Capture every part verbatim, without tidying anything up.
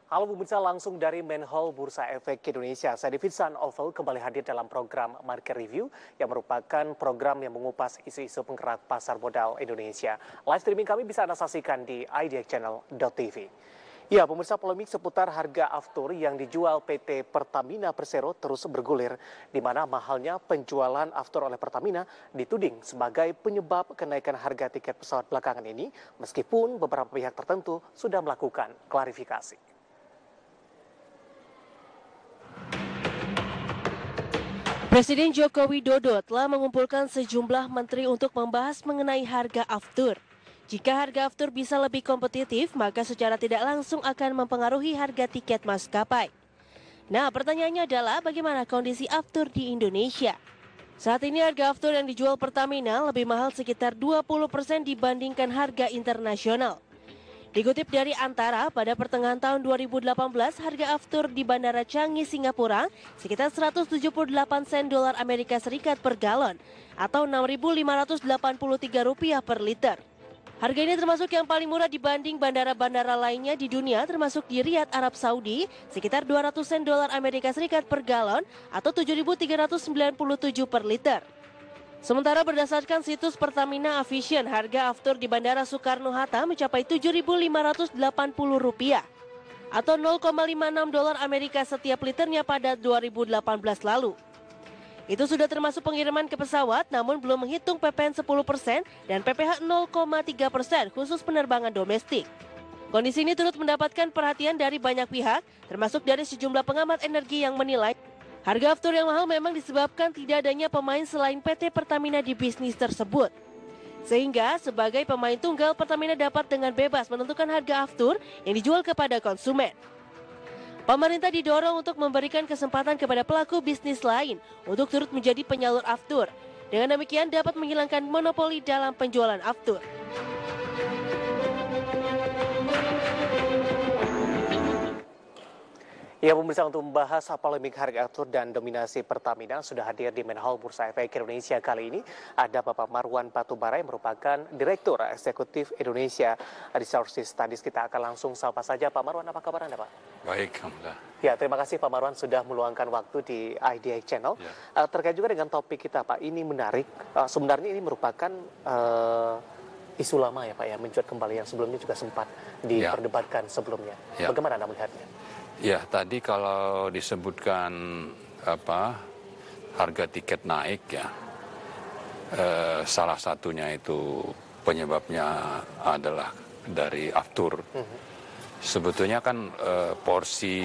Halo pemirsa, langsung dari Main Hall Bursa Efek Indonesia. Saya Davidson Oval kembali hadir dalam program Market Review yang merupakan program yang mengupas isu-isu penggerak pasar modal Indonesia. Live streaming kami bisa Anda saksikan di i d x channel dot t v. Ya, pemirsa, polemik seputar harga aftur yang dijual P T Pertamina Persero terus bergulir, di mana mahalnya penjualan aftur oleh Pertamina dituding sebagai penyebab kenaikan harga tiket pesawat belakangan ini, meskipun beberapa pihak tertentu sudah melakukan klarifikasi. Presiden Joko Widodo telah mengumpulkan sejumlah menteri untuk membahas mengenai harga aftur. Jika harga aftur bisa lebih kompetitif, maka secara tidak langsung akan mempengaruhi harga tiket maskapai. Nah, pertanyaannya adalah bagaimana kondisi aftur di Indonesia? Saat ini harga aftur yang dijual Pertamina lebih mahal sekitar dua puluh persen dibandingkan harga internasional. Dikutip dari Antara, pada pertengahan tahun dua ribu delapan belas, harga aftur di Bandara Changi, Singapura sekitar seratus tujuh puluh delapan sen dolar Amerika Serikat per galon atau enam ribu lima ratus delapan puluh tiga rupiah per liter. Harga ini termasuk yang paling murah dibanding bandara-bandara lainnya di dunia, termasuk di Riyadh, Arab Saudi, sekitar dua ratus sen dolar Amerika Serikat per galon atau tujuh ribu tiga ratus sembilan puluh tujuh per liter. Sementara berdasarkan situs Pertamina Aviation, harga aftur di Bandara Soekarno-Hatta mencapai tujuh ribu lima ratus delapan puluh rupiah atau nol koma lima enam dolar Amerika setiap liternya pada dua ribu delapan belas lalu. Itu sudah termasuk pengiriman ke pesawat, namun belum menghitung P P N sepuluh persen dan P P H nol koma tiga persen khusus penerbangan domestik. Kondisi ini turut mendapatkan perhatian dari banyak pihak, termasuk dari sejumlah pengamat energi yang menilai harga aftur yang mahal memang disebabkan tidak adanya pemain selain P T Pertamina di bisnis tersebut. Sehingga sebagai pemain tunggal, Pertamina dapat dengan bebas menentukan harga aftur yang dijual kepada konsumen. Pemerintah didorong untuk memberikan kesempatan kepada pelaku bisnis lain untuk turut menjadi penyalur aftur. Dengan demikian dapat menghilangkan monopoli dalam penjualan aftur. Ya, pemirsa, untuk membahas polemik harga aftur dan dominasi Pertamina sudah hadir di Main Hall Bursa Efek Indonesia kali ini. Ada Bapak Marwan Batubara yang merupakan Direktur Eksekutif Indonesia Resources Studies. Kita akan langsung sapa saja. Pak Marwan, apa kabar Anda, Pak? Baik, alhamdulillah. Ya, terima kasih Pak Marwan sudah meluangkan waktu di i d x Channel. Ya. Uh, terkait juga dengan topik kita, Pak, ini menarik. Uh, sebenarnya ini merupakan uh, isu lama ya, Pak, ya, mencuat kembali yang sebelumnya juga sempat diperdebatkan ya. sebelumnya. Ya. Bagaimana Anda melihatnya? Ya, tadi kalau disebutkan apa harga tiket naik ya, eh, salah satunya itu penyebabnya adalah dari aftur. Mm-hmm. Sebetulnya kan eh, porsi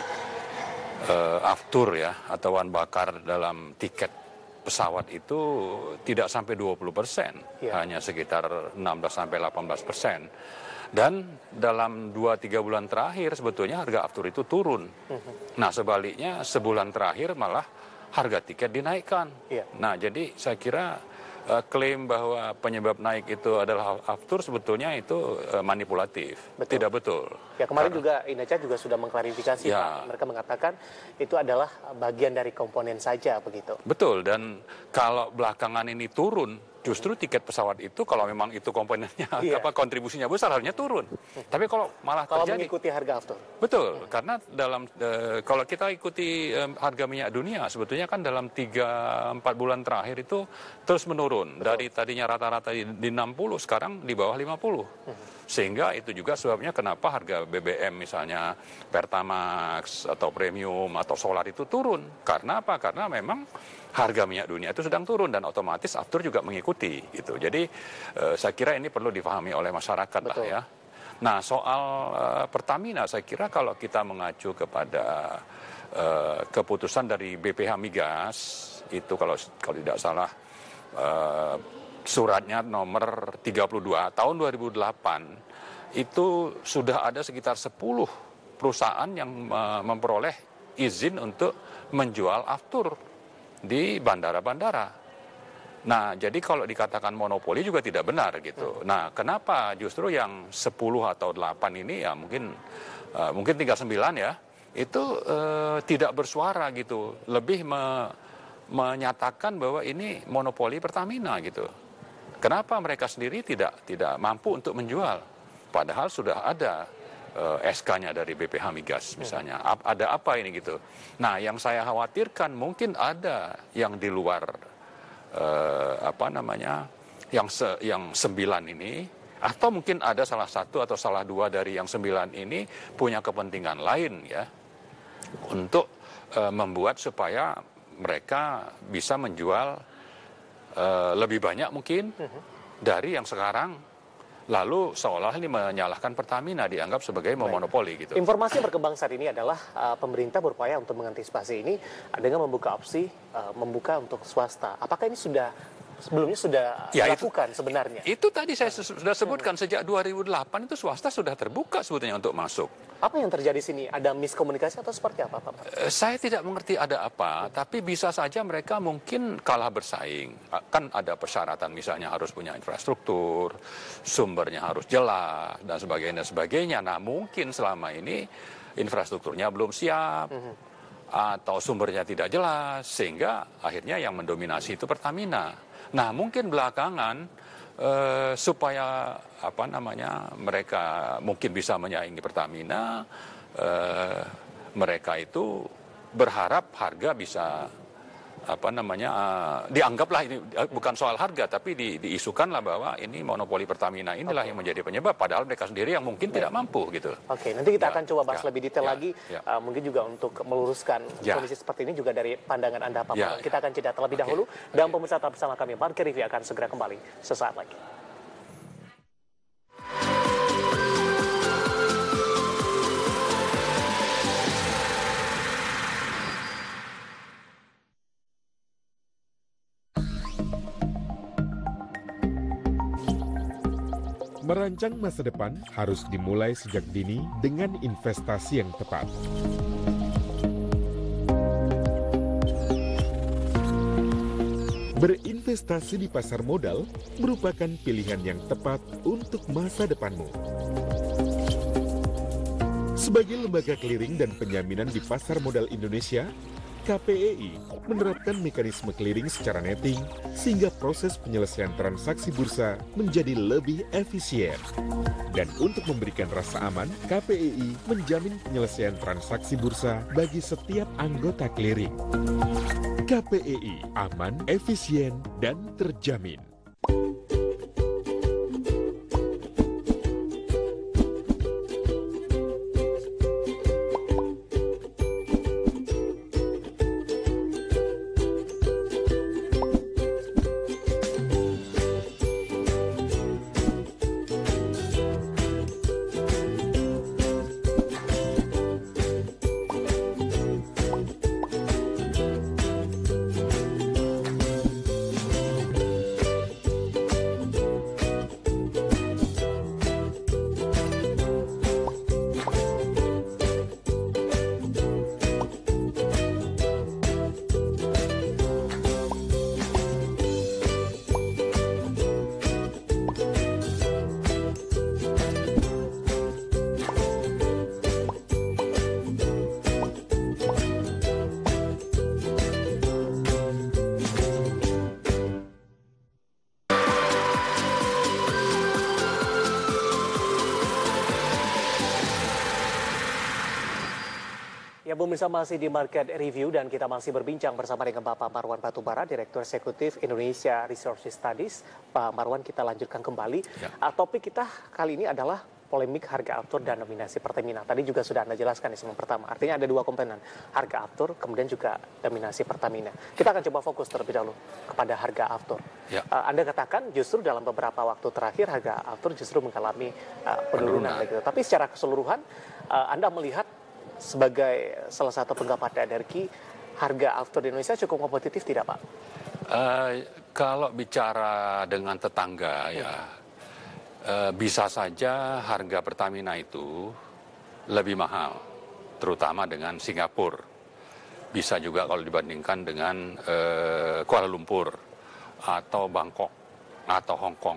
eh, aftur ya atau bahan bakar dalam tiket pesawat itu tidak sampai dua puluh persen, yeah. hanya sekitar enam belas sampai delapan belas persen. Dan dalam dua tiga bulan terakhir sebetulnya harga aftur itu turun. Uh-huh. Nah, sebaliknya sebulan terakhir malah harga tiket dinaikkan. Yeah. Nah, jadi saya kira uh, klaim bahwa penyebab naik itu adalah aftur sebetulnya itu uh, manipulatif. Betul. Tidak betul. Ya, kemarin Karena, juga Inaca juga sudah mengklarifikasi, ya. Pak. Mereka mengatakan itu adalah bagian dari komponen saja begitu. Betul, dan kalau belakangan ini turun, justru tiket pesawat itu kalau memang itu komponennya iya. apa kontribusinya besar harusnya turun. Hmm. Tapi kalau malah kalau terjadi mengikuti harga aftur. Betul, hmm. karena dalam e, kalau kita ikuti e, harga minyak dunia sebetulnya kan dalam tiga empat bulan terakhir itu terus menurun. Betul. Dari tadinya rata-rata di, di enam puluh sekarang di bawah lima puluh. Hmm. Sehingga itu juga sebabnya kenapa harga B B M misalnya Pertamax atau premium atau solar itu turun. Karena apa? Karena memang harga minyak dunia itu sedang turun dan otomatis aftur juga mengikuti gitu. Jadi eh, saya kira ini perlu dipahami oleh masyarakat. Betul. Lah ya. Nah, soal eh, Pertamina saya kira kalau kita mengacu kepada eh, keputusan dari B P H Migas itu kalau kalau tidak salah eh, suratnya nomor tiga puluh dua tahun dua ribu delapan itu sudah ada sekitar sepuluh perusahaan yang eh, memperoleh izin untuk menjual aftur di bandara-bandara. Nah, jadi kalau dikatakan monopoli juga tidak benar gitu. Nah, kenapa justru yang sepuluh atau delapan ini ya mungkin uh, mungkin tinggal sembilan ya, itu uh, tidak bersuara gitu. Lebih me, menyatakan bahwa ini monopoli Pertamina gitu. Kenapa mereka sendiri tidak tidak mampu untuk menjual? Padahal sudah ada uh, S K-nya dari B P H Migas misalnya. A- ada apa ini gitu. Nah, yang saya khawatirkan mungkin ada yang di luar uh, apa namanya yang se- yang sembilan ini, atau mungkin ada salah satu atau salah dua dari yang sembilan ini punya kepentingan lain ya untuk uh, membuat supaya mereka bisa menjual uh, lebih banyak mungkin dari yang sekarang. Lalu seolah ini menyalahkan Pertamina, dianggap sebagai memonopoli gitu. Informasi yang berkembang saat ini adalah uh, pemerintah berupaya untuk mengantisipasi ini dengan membuka opsi uh, membuka untuk swasta. Apakah ini sudah sebelumnya sudah Ya, dilakukan itu, sebenarnya? Itu tadi saya sudah sebutkan sejak dua ribu delapan itu swasta sudah terbuka sebetulnya untuk masuk. Apa yang terjadi di sini? Ada miskomunikasi atau seperti apa, Pak? Eh, Saya tidak mengerti ada apa, tapi bisa saja mereka mungkin kalah bersaing. Kan ada persyaratan misalnya harus punya infrastruktur, sumbernya harus jelas, dan sebagainya, sebagainya. Nah, mungkin selama ini infrastrukturnya belum siap, atau sumbernya tidak jelas, sehingga akhirnya yang mendominasi itu Pertamina. Nah, mungkin belakangan Uh, supaya apa namanya mereka mungkin bisa menyaingi Pertamina, uh, mereka itu berharap harga bisa apa namanya uh, dianggaplah ini uh, bukan soal harga, tapi di, diisukanlah bahwa ini monopoli Pertamina inilah okay. yang menjadi penyebab, padahal mereka sendiri yang mungkin ya. tidak mampu gitu. Oke, nanti kita ya, akan coba bahas ya, lebih detail ya, lagi, ya. Uh, mungkin juga untuk meluruskan ya. kondisi seperti ini juga dari pandangan Anda, Pak. Ya, kita ya. akan jeda terlebih okay. dahulu, okay. dan pemirsa tetap bersama kami. Market Review akan segera kembali sesaat lagi. Merancang masa depan harus dimulai sejak dini dengan investasi yang tepat. Berinvestasi di pasar modal merupakan pilihan yang tepat untuk masa depanmu. Sebagai lembaga clearing dan penyaminan di pasar modal Indonesia, K P E I menerapkan mekanisme clearing secara netting sehingga proses penyelesaian transaksi bursa menjadi lebih efisien. Dan untuk memberikan rasa aman, K P E I menjamin penyelesaian transaksi bursa bagi setiap anggota clearing. K P E I aman, efisien, dan terjamin. Ya, pemirsa, masih di Market Review dan kita masih berbincang bersama dengan Bapak Marwan Batubara, Direktur Eksekutif Indonesia Resources Studies. Pak Marwan, kita lanjutkan kembali. Ya. Uh, topik kita kali ini adalah polemik harga aftur dan dominasi Pertamina. Tadi juga sudah Anda jelaskan di segmen pertama. Artinya ada dua komponen, harga aftur, kemudian juga dominasi Pertamina. Kita akan coba fokus terlebih dahulu kepada harga aftur. Ya. Uh, Anda katakan justru dalam beberapa waktu terakhir harga aftur justru mengalami uh, penurunan. penurunan. Gitu. Tapi secara keseluruhan, uh, Anda melihat sebagai salah satu penggapat energi, harga aftur di Indonesia cukup kompetitif tidak, Pak? Uh, kalau bicara dengan tetangga, hmm. ya uh, bisa saja harga Pertamina itu lebih mahal, terutama dengan Singapura. Bisa juga kalau dibandingkan dengan uh, Kuala Lumpur atau Bangkok atau Hong Kong.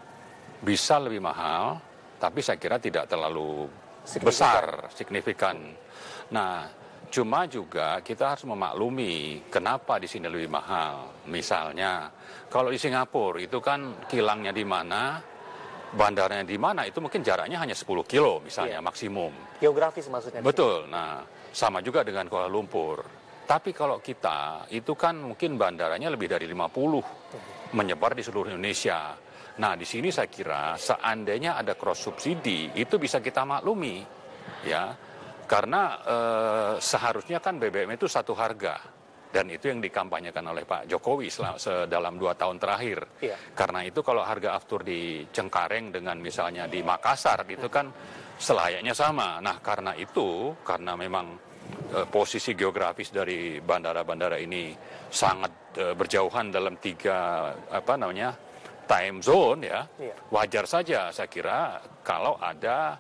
Bisa lebih mahal, tapi saya kira tidak terlalu signifikan. besar, signifikan. Nah, cuma juga kita harus memaklumi kenapa di sini lebih mahal. Misalnya, kalau di Singapura itu kan kilangnya di mana, bandaranya di mana itu mungkin jaraknya hanya sepuluh kilo misalnya Iya. maksimum. Geografis maksudnya. di sini. Betul. Nah, sama juga dengan Kuala Lumpur. Tapi kalau kita itu kan mungkin bandaranya lebih dari lima puluh menyebar di seluruh Indonesia. Nah, di sini saya kira seandainya ada cross subsidi itu bisa kita maklumi, ya, karena eh, seharusnya kan B B M itu satu harga dan itu yang dikampanyekan oleh Pak Jokowi selama, dalam dua tahun terakhir. Iya. Karena itu kalau harga aftur di Cengkareng dengan misalnya di Makassar itu kan selayaknya sama. Nah, karena itu karena memang eh, posisi geografis dari bandara-bandara ini sangat eh, berjauhan dalam tiga apa namanya time zone ya, Iya. wajar saja saya kira kalau ada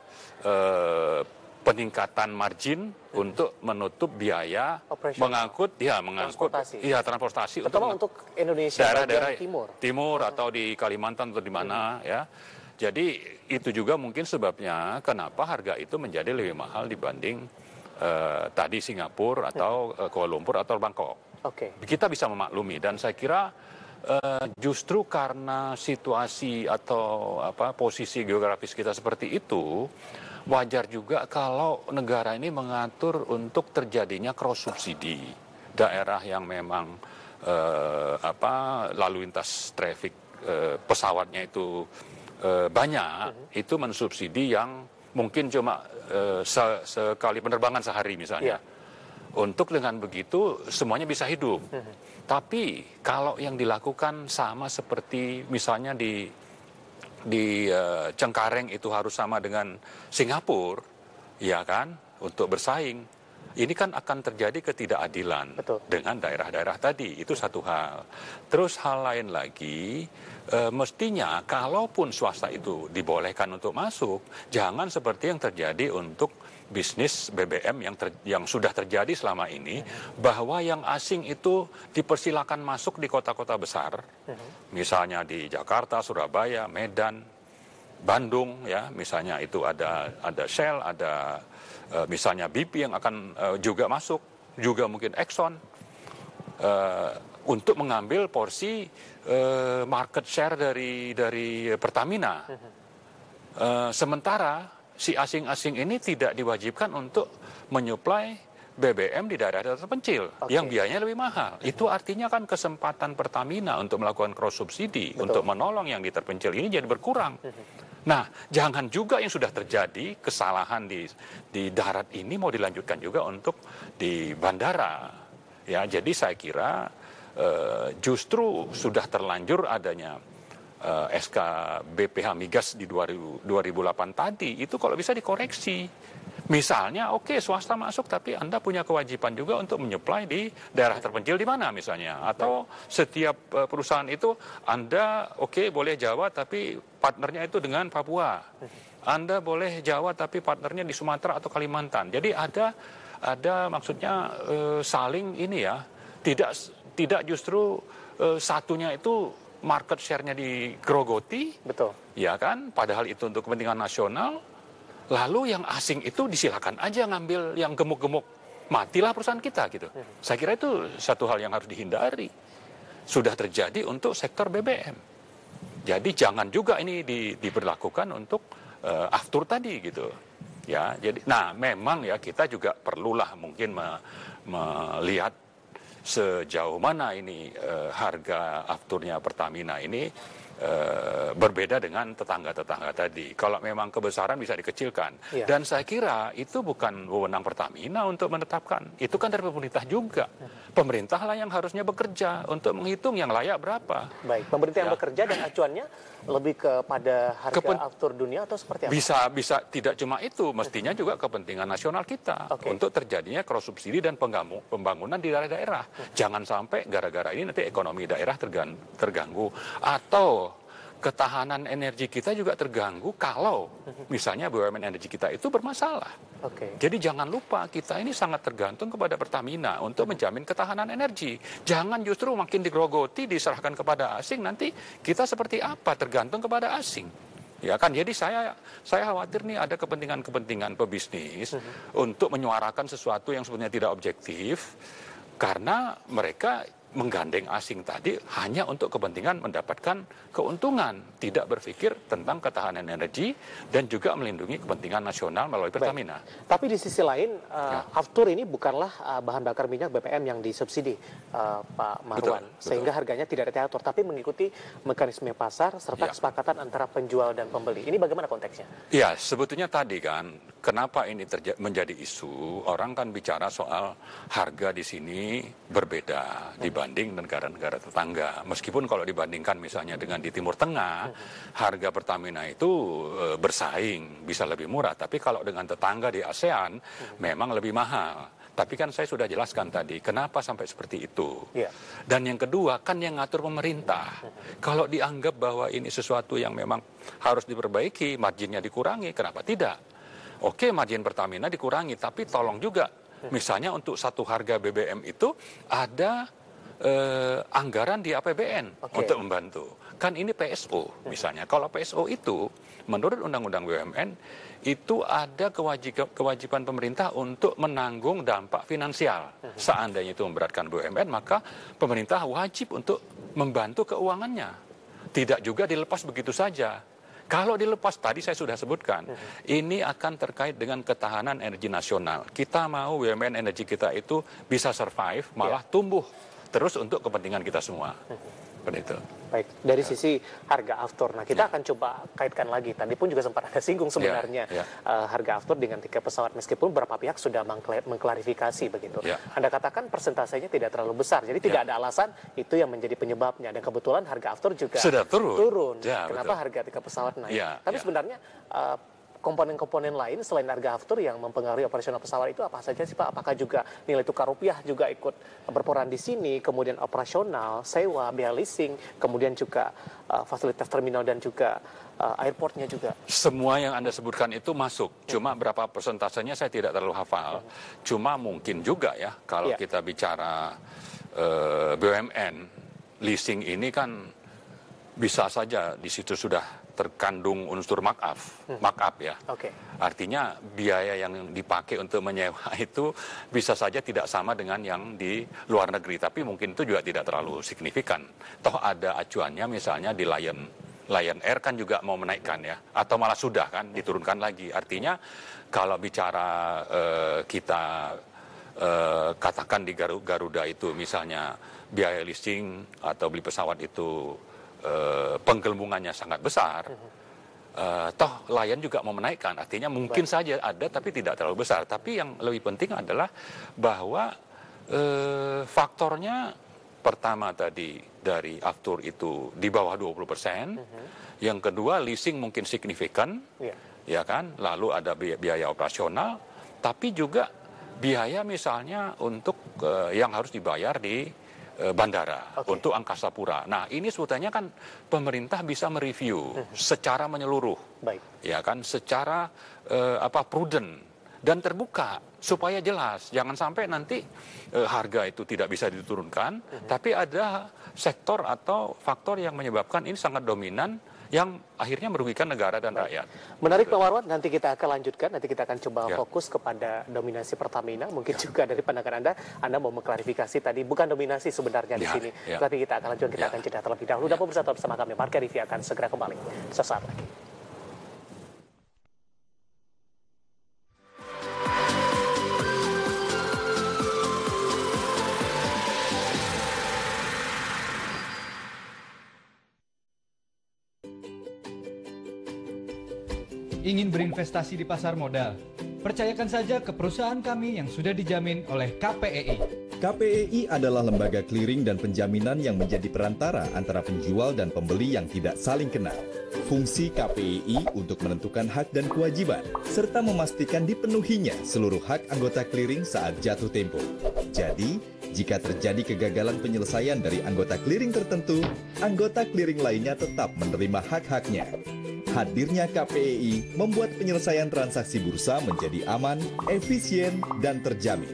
eh, peningkatan margin untuk menutup biaya Operasional. mengangkut ya mengangkut Transportasi. iya transportasi Terutama untuk untuk Indonesia daerah-daerah bagian timur. timur atau di Kalimantan atau di mana ya. Jadi itu juga mungkin sebabnya kenapa harga itu menjadi lebih mahal dibanding eh, tadi Singapura atau eh, Kuala Lumpur atau Bangkok. Oke. Kita bisa memaklumi dan saya kira eh, justru karena situasi atau apa posisi geografis kita seperti itu, wajar juga kalau negara ini mengatur untuk terjadinya cross subsidi. Daerah yang memang eh, apa lalu lintas traffic eh, pesawatnya itu eh, banyak, itu mensubsidi yang mungkin cuma eh, se- sekali penerbangan sehari misalnya. Iya. Untuk dengan begitu semuanya bisa hidup. Tapi kalau yang dilakukan sama seperti misalnya di di uh, Cengkareng itu harus sama dengan Singapura, ya kan, untuk bersaing. Ini kan akan terjadi ketidakadilan Betul. dengan daerah-daerah tadi. Itu satu hal. Terus hal lain lagi, e, mestinya kalaupun swasta itu dibolehkan untuk masuk, jangan seperti yang terjadi untuk bisnis B B M yang ter, yang sudah terjadi selama ini, bahwa yang asing itu dipersilakan masuk di kota-kota besar, misalnya di Jakarta, Surabaya, Medan, Bandung, ya, misalnya itu ada ada Shell, ada uh, misalnya B P yang akan uh, juga masuk, juga mungkin Exxon, uh, untuk mengambil porsi uh, market share dari dari Pertamina. Uh, sementara si asing-asing ini tidak diwajibkan untuk menyuplai B B M di daerah-daerah terpencil, Oke. yang biayanya lebih mahal. Itu artinya kan kesempatan Pertamina untuk melakukan cross subsidi, Betul. untuk menolong yang di terpencil ini jadi berkurang. Nah, jangan juga yang sudah terjadi kesalahan di di darat ini mau dilanjutkan juga untuk di bandara. Ya, jadi saya kira eh, justru sudah terlanjur adanya eh, S K B P H Migas di dua ribu delapan tadi, itu kalau bisa dikoreksi. Misalnya, oke, okay, swasta masuk, tapi Anda punya kewajiban juga untuk menyuplai di daerah terpencil di mana misalnya. Atau setiap uh, perusahaan itu, Anda, oke, okay, boleh Jawa, tapi partnernya itu dengan Papua. Anda boleh Jawa, tapi partnernya di Sumatera atau Kalimantan. Jadi ada, ada maksudnya uh, saling ini ya, tidak tidak justru uh, satunya itu market share-nya digerogoti, Betul. ya kan? Padahal itu untuk kepentingan nasional. Lalu yang asing itu disilakan aja ngambil yang gemuk-gemuk, matilah perusahaan kita gitu. Saya kira itu satu hal yang harus dihindari. Sudah terjadi untuk sektor B B M. Jadi jangan juga ini di, diberlakukan untuk uh, aftur tadi gitu. Ya, jadi, nah memang ya kita juga perlulah mungkin me, melihat sejauh mana ini uh, harga afturnya Pertamina ini Uh, berbeda dengan tetangga-tetangga tadi. Kalau memang kebesaran bisa dikecilkan. Iya. Dan saya kira itu bukan wewenang Pertamina untuk menetapkan. Itu kan dari pemerintah juga. Pemerintah lah yang harusnya bekerja untuk menghitung yang layak berapa. Baik, pemerintah yang Ya. bekerja dan acuannya lebih kepada harga Kepen- aftur dunia atau seperti apa? Bisa bisa tidak cuma itu, mestinya juga kepentingan nasional kita Oke. untuk terjadinya cross subsidi dan penggamu- pembangunan di daerah-daerah. Jangan sampai gara-gara ini nanti ekonomi daerah tergan- terganggu atau ketahanan energi kita juga terganggu kalau misalnya B U M N energi kita itu bermasalah. Oke. Jadi jangan lupa kita ini sangat tergantung kepada Pertamina untuk menjamin ketahanan energi. Jangan justru makin digrogoti diserahkan kepada asing, nanti kita seperti apa tergantung kepada asing. Ya kan, jadi saya saya khawatir nih ada kepentingan-kepentingan pebisnis untuk menyuarakan sesuatu yang sebenarnya tidak objektif karena mereka menggandeng asing tadi hanya untuk kepentingan mendapatkan keuntungan, tidak berpikir tentang ketahanan energi dan juga melindungi kepentingan nasional melalui Pertamina. Baik. Tapi di sisi lain, uh, ya. Aftur ini bukanlah uh, bahan bakar minyak B P M yang disubsidi, uh, Pak Marwan, betul, sehingga betul. harganya tidak diatur, tapi mengikuti mekanisme pasar serta ya. kesepakatan antara penjual dan pembeli. Ini bagaimana konteksnya? Ya, sebetulnya tadi kan, kenapa ini menjadi isu? Orang kan bicara soal harga di sini berbeda hmm. dibanding negara-negara tetangga. Meskipun kalau dibandingkan misalnya dengan di Timur Tengah, hmm. harga Pertamina itu e, bersaing, bisa lebih murah. Tapi kalau dengan tetangga di ASEAN, hmm. memang lebih mahal. Tapi kan saya sudah jelaskan tadi, kenapa sampai seperti itu. Yeah. Dan yang kedua, kan yang ngatur pemerintah. Hmm. Kalau dianggap bahwa ini sesuatu yang memang harus diperbaiki, marginnya dikurangi, kenapa tidak? Oke, margin Pertamina dikurangi, tapi tolong juga. Misalnya untuk satu harga B B M itu ada eh, anggaran di A P B N okay. untuk membantu. Kan ini P S O misalnya. Kalau P S O itu menurut Undang-Undang B U M N itu ada kewajiban, kewajiban pemerintah untuk menanggung dampak finansial. Seandainya itu memberatkan B U M N, maka pemerintah wajib untuk membantu keuangannya. Tidak juga dilepas begitu saja. Kalau dilepas, tadi saya sudah sebutkan, uh-huh. ini akan terkait dengan ketahanan energi nasional. Kita mau B U M N energi kita itu bisa survive, malah yeah. tumbuh terus untuk kepentingan kita semua. Uh-huh. Seperti itu. Baik, dari sisi harga aftur, nah kita ya. akan coba kaitkan lagi. Tadi pun juga sempat ada singgung sebenarnya ya, ya. Uh, harga aftur dengan tiket pesawat, meskipun beberapa pihak sudah mengklarifikasi begitu. Ya. Anda katakan persentasenya tidak terlalu besar, jadi tidak ya. ada alasan itu yang menjadi penyebabnya. Dan kebetulan harga aftur juga sudah turun. turun. Ya, Kenapa betul. harga tiket pesawat naik? Ya, Tapi ya. sebenarnya uh, komponen-komponen lain selain harga aftur yang mempengaruhi operasional pesawat itu apa saja sih Pak? Apakah juga nilai tukar rupiah juga ikut berperan di sini, kemudian operasional, sewa, biaya leasing, kemudian juga uh, fasilitas terminal dan juga uh, airportnya juga? Semua yang Anda sebutkan itu masuk, cuma berapa persentasenya saya tidak terlalu hafal. Cuma mungkin juga ya, kalau yeah. kita bicara uh, B U M N, leasing ini kan bisa saja di situ sudah terkandung unsur markup, hmm. markup ya. Okay. Artinya biaya yang dipakai untuk menyewa itu bisa saja tidak sama dengan yang di luar negeri, tapi mungkin itu juga tidak terlalu signifikan. Toh ada acuannya misalnya di Lion, Lion Air kan juga mau menaikkan ya, atau malah sudah kan diturunkan lagi. Artinya kalau bicara uh, kita uh, katakan di Garuda itu misalnya biaya leasing atau beli pesawat itu Uh, penggelembungannya sangat besar, uh, toh Lion juga mau menaikkan, artinya mungkin Baik. saja ada tapi tidak terlalu besar. Tapi yang lebih penting adalah bahwa uh, faktornya pertama tadi dari aftur itu di bawah dua puluh persen, uh-huh. yang kedua leasing mungkin signifikan, yeah. ya kan, lalu ada biaya, biaya operasional, tapi juga biaya misalnya untuk uh, yang harus dibayar di bandara okay. untuk Angkasa Pura. Nah, ini sebetulnya kan pemerintah bisa mereview uh-huh. secara menyeluruh, Baik. ya kan, secara uh, apa prudent dan terbuka supaya jelas. Jangan sampai nanti uh, harga itu tidak bisa diturunkan, uh-huh. tapi ada sektor atau faktor yang menyebabkan ini sangat dominan yang akhirnya merugikan negara dan Baik. rakyat. Menarik Pak Marwan, nanti kita akan lanjutkan, nanti kita akan coba ya. fokus kepada dominasi Pertamina. Mungkin ya. juga dari pandangan Anda, Anda mau mengklarifikasi tadi, bukan dominasi sebenarnya ya. di sini. Ya. Tapi kita akan lanjutkan, kita ya. akan jeda terlebih dahulu. Ya. Dan pemirsa tetap bersama kami, Market Review akan segera kembali sesaat lagi. Ingin berinvestasi di pasar modal? Percayakan saja ke perusahaan kami yang sudah dijamin oleh K P E I. K P E I adalah lembaga clearing dan penjaminan yang menjadi perantara antara penjual dan pembeli yang tidak saling kenal. Fungsi K P E I untuk menentukan hak dan kewajiban, serta memastikan dipenuhinya seluruh hak anggota clearing saat jatuh tempo. Jadi, jika terjadi kegagalan penyelesaian dari anggota clearing tertentu, anggota clearing lainnya tetap menerima hak-haknya. Hadirnya K P E I membuat penyelesaian transaksi bursa menjadi aman, efisien, dan terjamin.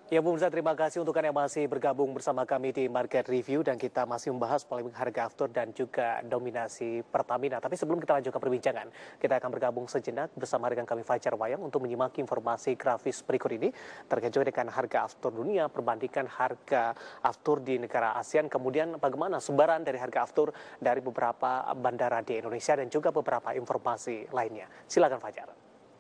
Ya, pemirsa, terima kasih untuk Anda yang masih bergabung bersama kami di Market Review dan kita masih membahas polemik harga aftur dan juga dominasi Pertamina. Tapi sebelum kita lanjutkan perbincangan, kita akan bergabung sejenak bersama rekan kami Fajar Wayang untuk menyimak informasi grafis berikut ini terkait dengan harga aftur dunia, perbandingan harga aftur di negara ASEAN, kemudian bagaimana sebaran dari harga aftur dari beberapa bandara di Indonesia dan juga beberapa informasi lainnya. Silakan Fajar.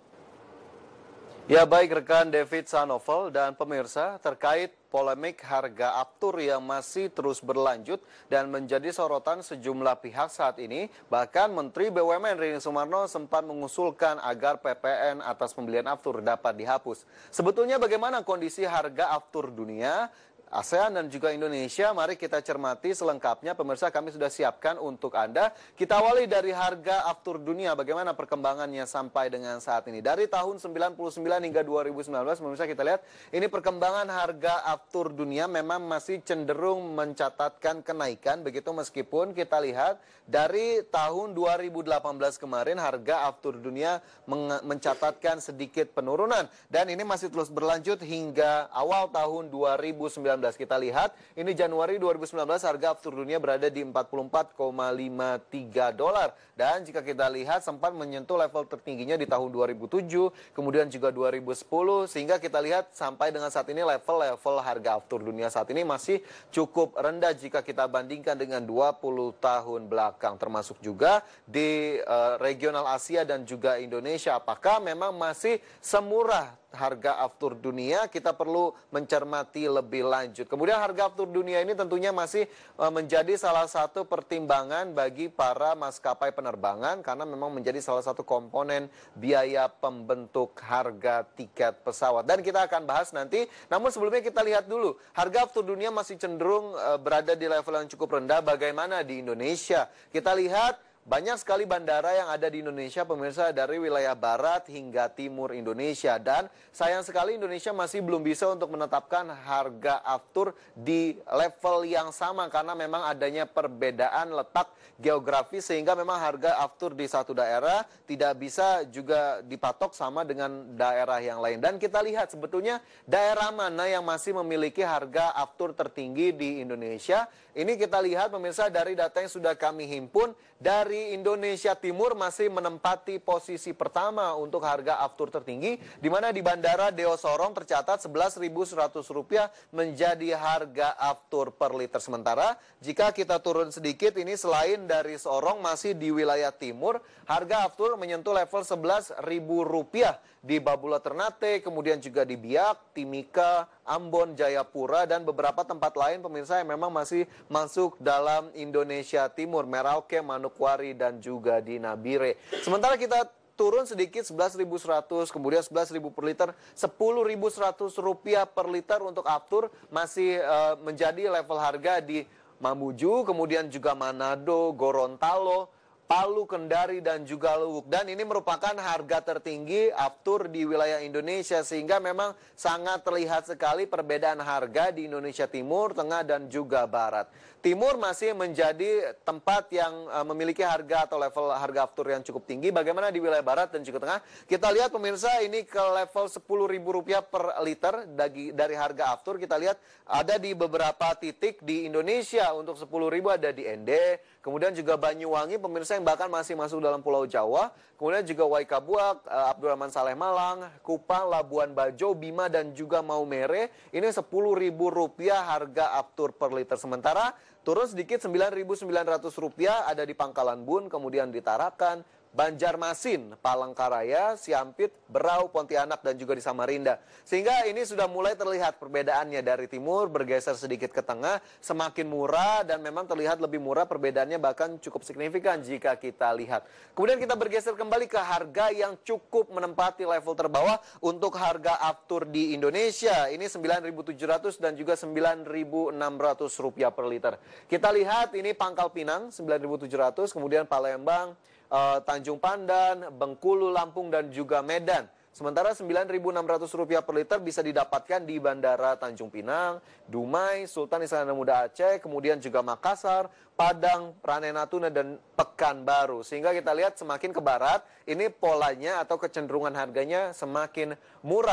Ya, baik rekan David Sanovel dan pemirsa, terkait polemik harga aftur yang masih terus berlanjut dan menjadi sorotan sejumlah pihak saat ini, bahkan Menteri B U M N Rini Sumarno sempat mengusulkan agar P P N atas pembelian aftur dapat dihapus. Sebetulnya bagaimana kondisi harga aftur dunia, ASEAN dan juga Indonesia? Mari kita cermati selengkapnya. Pemirsa, kami sudah siapkan untuk Anda. Kita awali dari harga aftur dunia, bagaimana perkembangannya sampai dengan saat ini. Dari tahun sembilan puluh sembilan hingga dua ribu sembilan belas, pemirsa, kita lihat ini perkembangan harga aftur dunia memang masih cenderung mencatatkan kenaikan. Begitu meskipun kita lihat dari tahun dua ribu delapan belas kemarin harga aftur dunia mencatatkan sedikit penurunan. Dan ini masih terus berlanjut hingga awal tahun dua ribu sembilan belas. Kita lihat ini Januari dua ribu sembilan belas harga aftur dunia berada di empat puluh empat koma lima tiga dolar, dan jika kita lihat sempat menyentuh level tertingginya di tahun dua ribu tujuh, kemudian juga dua ribu sepuluh, sehingga kita lihat sampai dengan saat ini level-level harga aftur dunia saat ini masih cukup rendah jika kita bandingkan dengan dua puluh tahun belakang, termasuk juga di uh, regional Asia dan juga Indonesia. Apakah memang masih semurah harga aftur dunia? Kita perlu mencermati lebih lanjut. Kemudian harga aftur dunia ini tentunya masih menjadi salah satu pertimbangan bagi para maskapai penerbangan karena memang menjadi salah satu komponen biaya pembentuk harga tiket pesawat. Dan kita akan bahas nanti. Namun sebelumnya kita lihat dulu, harga aftur dunia masih cenderung berada di level yang cukup rendah. Bagaimana di Indonesia? Kita lihat banyak sekali bandara yang ada di Indonesia, pemirsa, dari wilayah barat hingga timur Indonesia. Dan sayang sekali Indonesia masih belum bisa untuk menetapkan harga aftur di level yang sama karena memang adanya perbedaan letak geografis sehingga memang harga aftur di satu daerah tidak bisa juga dipatok sama dengan daerah yang lain. Dan kita lihat sebetulnya daerah mana yang masih memiliki harga aftur tertinggi di Indonesia. Ini kita lihat pemirsa dari data yang sudah kami himpun, dari Indonesia Timur masih menempati posisi pertama untuk harga aftur tertinggi, di mana di Bandara Deo Sorong tercatat sebelas ribu seratus rupiah menjadi harga aftur per liter. Sementara jika kita turun sedikit, ini selain dari Sorong masih di wilayah timur, harga aftur menyentuh level sebelas ribu rupiah di Babula Ternate, kemudian juga di Biak, Timika, Ambon, Jayapura, dan beberapa tempat lain pemirsa yang memang masih masuk dalam Indonesia Timur, Merauke, Manokwari, dan juga di Nabire. Sementara kita turun sedikit sebelas ribu seratus, kemudian sebelas ribu per liter, sepuluh ribu seratus rupiah per liter untuk aftur masih uh, menjadi level harga di Mamuju, kemudian juga Manado, Gorontalo, Palu, Kendari, dan juga Luwuk. Dan ini merupakan harga tertinggi aftur di wilayah Indonesia, sehingga memang sangat terlihat sekali perbedaan harga di Indonesia Timur, Tengah, dan juga Barat. Timur masih menjadi tempat yang uh, memiliki harga atau level harga aftur yang cukup tinggi. Bagaimana di wilayah Barat dan juga Tengah? Kita lihat pemirsa, ini ke level sepuluh ribu rupiah per liter dari, dari harga aftur. Kita lihat ada di beberapa titik di Indonesia. Untuk sepuluh ribu ada di N D, kemudian juga Banyuwangi, pemirsa, yang bahkan masih masuk dalam Pulau Jawa. Kemudian juga Waikabuak, uh, Abdurrahman Saleh Malang, Kupang, Labuan Bajo, Bima, dan juga Maumere. Ini sepuluh ribu rupiah harga aftur per liter. Sementara turun sedikit sembilan ribu sembilan ratus rupiah ada di Pangkalan Bun, kemudian di Tarakan, Banjarmasin, Palangkaraya, Siampit, Berau, Pontianak, dan juga di Samarinda. Sehingga ini sudah mulai terlihat perbedaannya dari timur bergeser sedikit ke tengah, semakin murah dan memang terlihat lebih murah, perbedaannya bahkan cukup signifikan jika kita lihat. Kemudian kita bergeser kembali ke harga yang cukup menempati level terbawah untuk harga aftur di Indonesia. Ini sembilan ribu tujuh ratus dan juga sembilan ribu enam ratus rupiah per liter. Kita lihat ini Pangkal Pinang sembilan ribu tujuh ratus, kemudian Palembang, Uh, Tanjung Pandan, Bengkulu, Lampung, dan juga Medan. Sementara sembilan ribu enam ratus rupiah per liter bisa didapatkan di Bandara Tanjung Pinang, Dumai, Sultan Iskandar Muda Aceh, kemudian juga Makassar, Padang, Ranai Natuna, dan Pekanbaru. Sehingga kita lihat semakin ke barat, ini polanya atau kecenderungan harganya semakin murah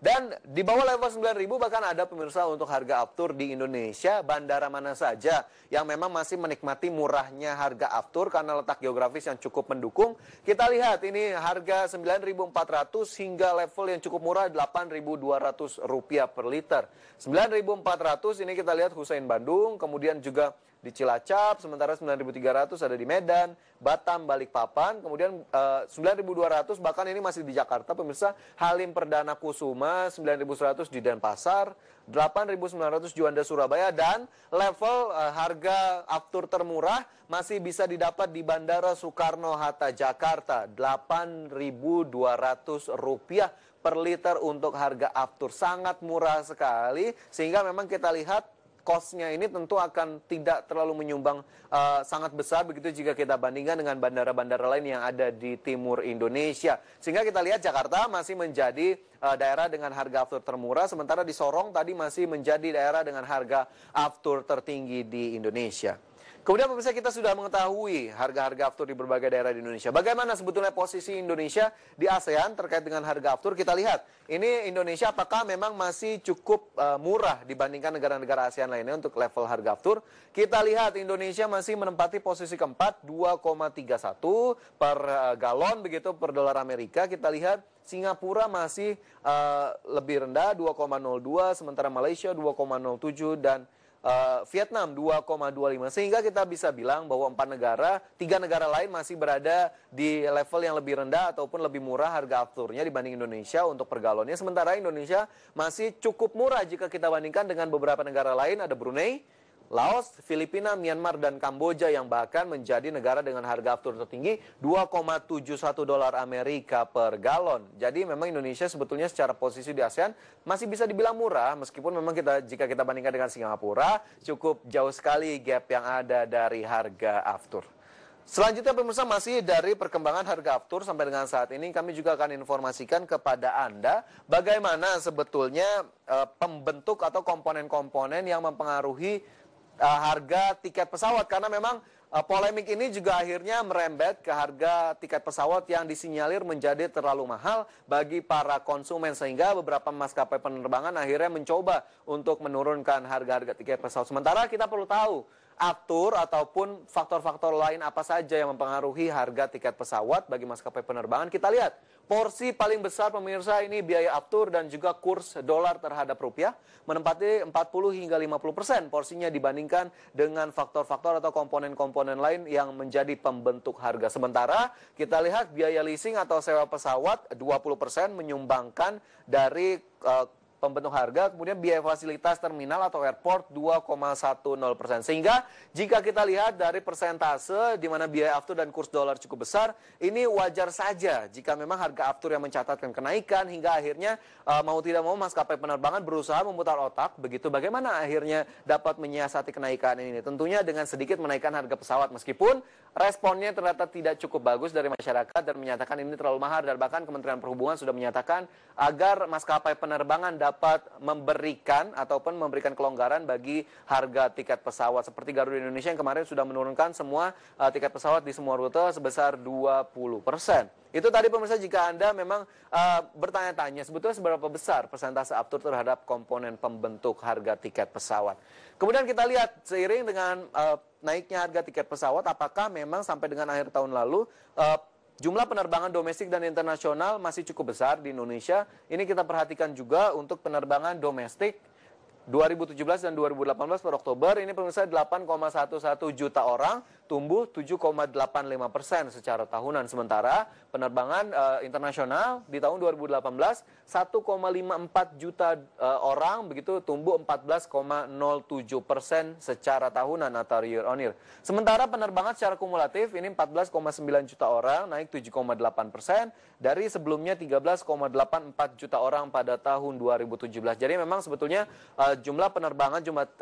Dan di bawah level sembilan ribu bahkan ada pemirsa untuk harga aftur di Indonesia, bandara mana saja yang memang masih menikmati murahnya harga aftur karena letak geografis yang cukup mendukung. Kita lihat ini harga sembilan ribu empat ratus hingga level yang cukup murah delapan ribu dua ratus rupiah per liter. sembilan ribu empat ratus ini kita lihat Husein Bandung, kemudian juga di Cilacap, sementara sembilan ribu tiga ratus ada di Medan, Batam, Balikpapan, kemudian uh, sembilan ribu dua ratus bahkan ini masih di Jakarta pemirsa, Halim Perdana Kusuma sembilan ribu seratus di Denpasar, delapan ribu sembilan ratus Juanda Surabaya, dan level uh, harga aftur termurah masih bisa didapat di Bandara Soekarno-Hatta Jakarta, delapan ribu dua ratus rupiah per liter untuk harga aftur. Sangat murah sekali sehingga memang kita lihat cost-nya ini tentu akan tidak terlalu menyumbang uh, sangat besar begitu jika kita bandingkan dengan bandara-bandara lain yang ada di timur Indonesia. Sehingga kita lihat Jakarta masih menjadi uh, daerah dengan harga aftur termurah, sementara di Sorong tadi masih menjadi daerah dengan harga aftur tertinggi di Indonesia. Kemudian pemirsa, kita sudah mengetahui harga-harga aftur di berbagai daerah di Indonesia. Bagaimana sebetulnya posisi Indonesia di ASEAN terkait dengan harga aftur? Kita lihat, ini Indonesia apakah memang masih cukup uh, murah dibandingkan negara-negara ASEAN lainnya untuk level harga aftur? Kita lihat Indonesia masih menempati posisi keempat, dua koma tiga satu per uh, galon begitu per dolar Amerika. Kita lihat Singapura masih uh, lebih rendah, dua koma nol dua, sementara Malaysia dua koma nol tujuh dan Uh, Vietnam dua koma dua lima, sehingga kita bisa bilang bahwa empat negara, tiga negara lain masih berada di level yang lebih rendah ataupun lebih murah harga afturnya dibanding Indonesia untuk per galonnya. Sementara Indonesia masih cukup murah jika kita bandingkan dengan beberapa negara lain, ada Brunei, Laos, Filipina, Myanmar, dan Kamboja yang bahkan menjadi negara dengan harga aftur tertinggi dua koma tujuh satu dolar Amerika per galon. Jadi memang Indonesia sebetulnya secara posisi di ASEAN masih bisa dibilang murah, meskipun memang kita jika kita bandingkan dengan Singapura cukup jauh sekali gap yang ada dari harga aftur. Selanjutnya pemirsa, masih dari perkembangan harga aftur sampai dengan saat ini kami juga akan informasikan kepada Anda bagaimana sebetulnya uh, pembentuk atau komponen-komponen yang mempengaruhi Uh, harga tiket pesawat, karena memang uh, polemik ini juga akhirnya merembet ke harga tiket pesawat yang disinyalir menjadi terlalu mahal bagi para konsumen, sehingga beberapa maskapai penerbangan akhirnya mencoba untuk menurunkan harga-harga tiket pesawat. Sementara kita perlu tahu aftur ataupun faktor-faktor lain apa saja yang mempengaruhi harga tiket pesawat bagi maskapai penerbangan. Kita lihat porsi paling besar pemirsa ini biaya aftur dan juga kurs dolar terhadap rupiah menempati empat puluh hingga lima puluh persen porsinya dibandingkan dengan faktor-faktor atau komponen-komponen lain yang menjadi pembentuk harga. Sementara kita lihat biaya leasing atau sewa pesawat dua puluh persen menyumbangkan dari uh, pembentuk harga, kemudian biaya fasilitas terminal atau airport dua koma satu nol persen. Sehingga jika kita lihat dari persentase di mana biaya aftur dan kurs dolar cukup besar, ini wajar saja jika memang harga aftur yang mencatatkan kenaikan hingga akhirnya uh, mau tidak mau maskapai penerbangan berusaha memutar otak begitu bagaimana akhirnya dapat menyiasati kenaikan ini. Tentunya dengan sedikit menaikkan harga pesawat, meskipun responnya ternyata tidak cukup bagus dari masyarakat dan menyatakan ini terlalu mahal, dan bahkan Kementerian Perhubungan sudah menyatakan agar maskapai penerbangan dapat memberikan ataupun memberikan kelonggaran bagi harga tiket pesawat, seperti Garuda Indonesia yang kemarin sudah menurunkan semua uh, tiket pesawat di semua rute sebesar dua puluh persen. Itu tadi pemirsa, jika Anda memang uh, bertanya-tanya sebetulnya seberapa besar persentase aftur terhadap komponen pembentuk harga tiket pesawat. Kemudian kita lihat seiring dengan uh, naiknya harga tiket pesawat, apakah memang sampai dengan akhir tahun lalu uh, jumlah penerbangan domestik dan internasional masih cukup besar di Indonesia. Ini kita perhatikan juga untuk penerbangan domestik dua ribu tujuh belas dan dua ribu delapan belas per Oktober ini pemirsa delapan koma satu satu juta orang, tumbuh tujuh koma delapan lima persen secara tahunan. Sementara penerbangan uh, internasional di tahun dua ribu delapan belas satu koma lima empat juta uh, orang, begitu tumbuh empat belas koma nol tujuh persen secara tahunan atau year on year. Sementara penerbangan secara kumulatif ini empat belas koma sembilan juta orang, naik tujuh koma delapan persen dari sebelumnya tiga belas koma delapan empat juta orang pada tahun dua ribu tujuh belas. Jadi memang sebetulnya uh, jumlah penerbangan, jumlah uh,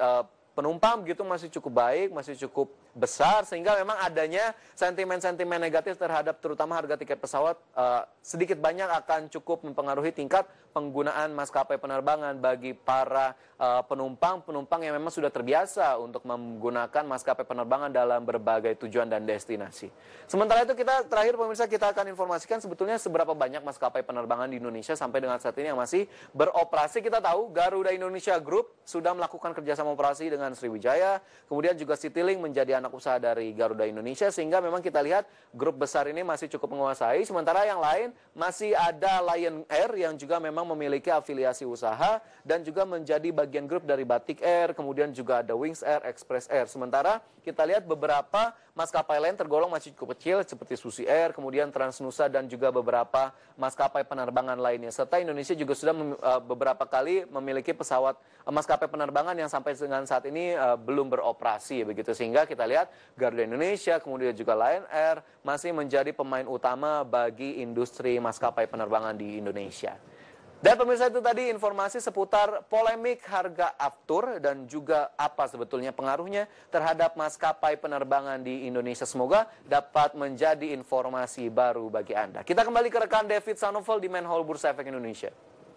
penumpang begitu masih cukup baik, masih cukup besar, sehingga memang adanya sentimen-sentimen negatif terhadap terutama harga tiket pesawat uh, sedikit banyak akan cukup mempengaruhi tingkat penggunaan maskapai penerbangan bagi para uh, penumpang, penumpang yang memang sudah terbiasa untuk menggunakan maskapai penerbangan dalam berbagai tujuan dan destinasi. Sementara itu kita terakhir pemirsa kita akan informasikan sebetulnya seberapa banyak maskapai penerbangan di Indonesia sampai dengan saat ini yang masih beroperasi. Kita tahu Garuda Indonesia Group sudah melakukan kerjasama operasi dengan Sriwijaya, kemudian juga Citylink menjadi anak usaha dari Garuda Indonesia, sehingga memang kita lihat grup besar ini masih cukup menguasai, sementara yang lain masih ada Lion Air yang juga memang memiliki afiliasi usaha dan juga menjadi bagian grup dari Batik Air, kemudian juga ada Wings Air, Express Air. Sementara kita lihat beberapa maskapai lain tergolong masih cukup kecil seperti Susi Air, kemudian Transnusa dan juga beberapa maskapai penerbangan lainnya. Serta Indonesia juga sudah uh, beberapa kali memiliki pesawat uh, maskapai penerbangan yang sampai dengan saat ini uh, belum beroperasi begitu, sehingga kita lihat Garuda Indonesia kemudian juga Lion Air masih menjadi pemain utama bagi industri maskapai penerbangan di Indonesia. Dan pemirsa, itu tadi informasi seputar polemik harga aftur dan juga apa sebetulnya pengaruhnya terhadap maskapai penerbangan di Indonesia. Semoga dapat menjadi informasi baru bagi Anda. Kita kembali ke rekan David Sanovel di Main Hall Bursa Efek Indonesia.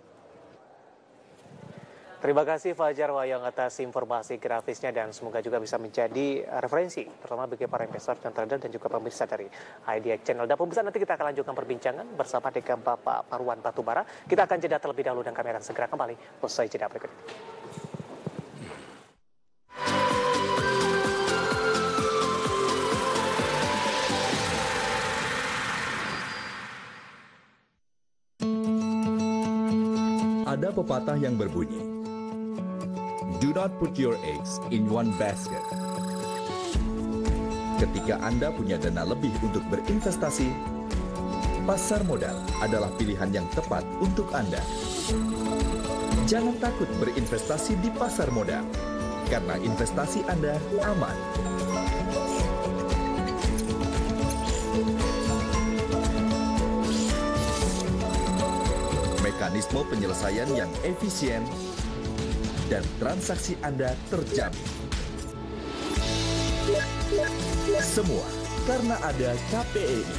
Terima kasih Fajar Wayang atas informasi grafisnya dan semoga juga bisa menjadi referensi terutama bagi para investor dan trader dan juga pemirsa dari I D X Channel. Dan pemirsa, nanti kita akan lanjutkan perbincangan bersama dengan Bapak Marwan Batubara. Kita akan jeda terlebih dahulu dan kami akan segera kembali usai jeda berikut ini. Ada pepatah yang berbunyi, "Do not put your eggs in one basket." Ketika Anda punya dana lebih untuk berinvestasi, pasar modal adalah pilihan yang tepat untuk Anda. Jangan takut berinvestasi di pasar modal, karena investasi Anda aman. Mekanisme penyelesaian yang efisien dan transaksi Anda terjamin. Semua karena ada K P E I.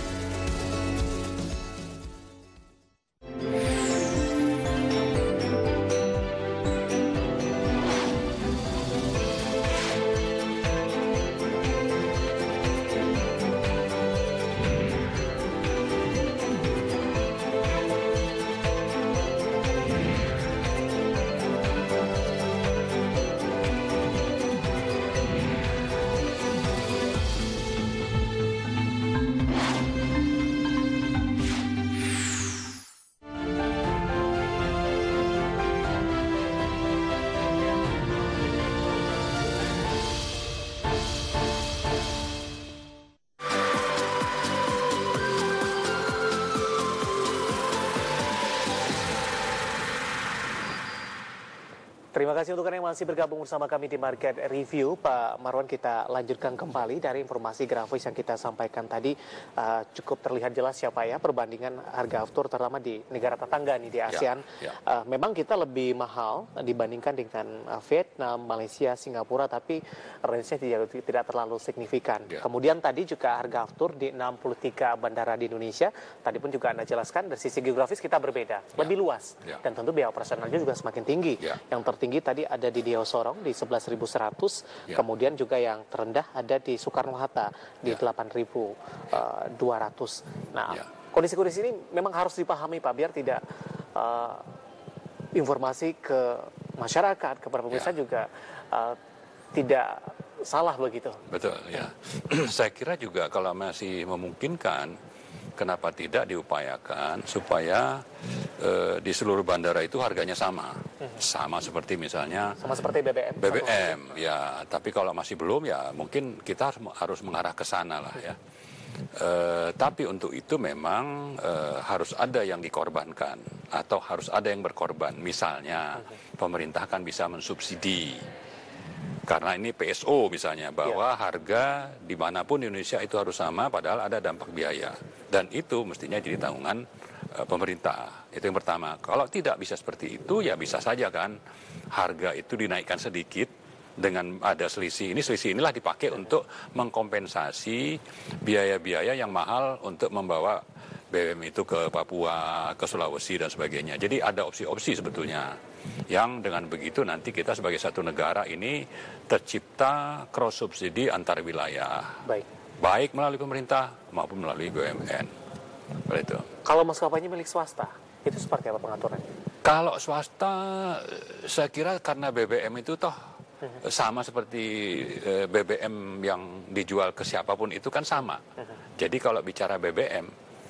Terima kasih untuk Anda yang masih bergabung bersama kami di Market Review. Pak Marwan, kita lanjutkan kembali dari informasi grafis yang kita sampaikan tadi. Uh, cukup terlihat jelas ya Pak ya, perbandingan harga aftur terutama di negara tetangga nih di ASEAN. Ya, ya. Uh, memang kita lebih mahal dibandingkan dengan uh, Vietnam, Malaysia, Singapura, tapi range-nya tidak, tidak terlalu signifikan. Ya. Kemudian tadi juga harga aftur di enam puluh tiga bandara di Indonesia. Tadi pun juga Anda jelaskan dari sisi geografis kita berbeda, ya. lebih luas. Ya. Dan tentu biaya operasionalnya juga semakin tinggi. Ya. Yang tertinggi tinggi tadi ada di Dewa Sorong di sebelas ribu seratus, ya. Kemudian juga yang terendah ada di Soekarno-Hatta di ya. delapan ribu dua ratus. Nah, ya. kondisi-kondisi ini memang harus dipahami Pak, biar tidak uh, informasi ke masyarakat, ke para pemirsa ya. juga uh, tidak salah begitu. Betul ya. Saya kira juga kalau masih memungkinkan, kenapa tidak diupayakan supaya e, di seluruh bandara itu harganya sama, hmm. sama seperti misalnya sama seperti B B M. B B M ya, tapi kalau masih belum ya mungkin kita harus, harus mengarah ke sana lah ya. E, tapi untuk itu memang e, harus ada yang dikorbankan atau harus ada yang berkorban. Misalnya hmm. pemerintah kan bisa mensubsidi. Karena ini P S O misalnya, bahwa ya. harga dimanapun di Indonesia itu harus sama, padahal ada dampak biaya. Dan itu mestinya jadi tanggungan uh, pemerintah. Itu yang pertama. Kalau tidak bisa seperti itu, ya bisa saja kan harga itu dinaikkan sedikit, dengan ada selisih ini, selisih inilah dipakai untuk mengkompensasi biaya-biaya yang mahal untuk membawa B B M itu ke Papua, ke Sulawesi dan sebagainya. Jadi ada opsi-opsi sebetulnya yang dengan begitu nanti kita sebagai satu negara ini tercipta cross subsidi antar wilayah. Baik. Baik melalui pemerintah maupun melalui B U M N. Itu. Kalau maskapainya milik swasta, itu seperti apa pengaturannya? Kalau swasta, saya kira karena B B M itu toh sama seperti B B M yang dijual ke siapapun itu kan sama. Jadi kalau bicara B B M,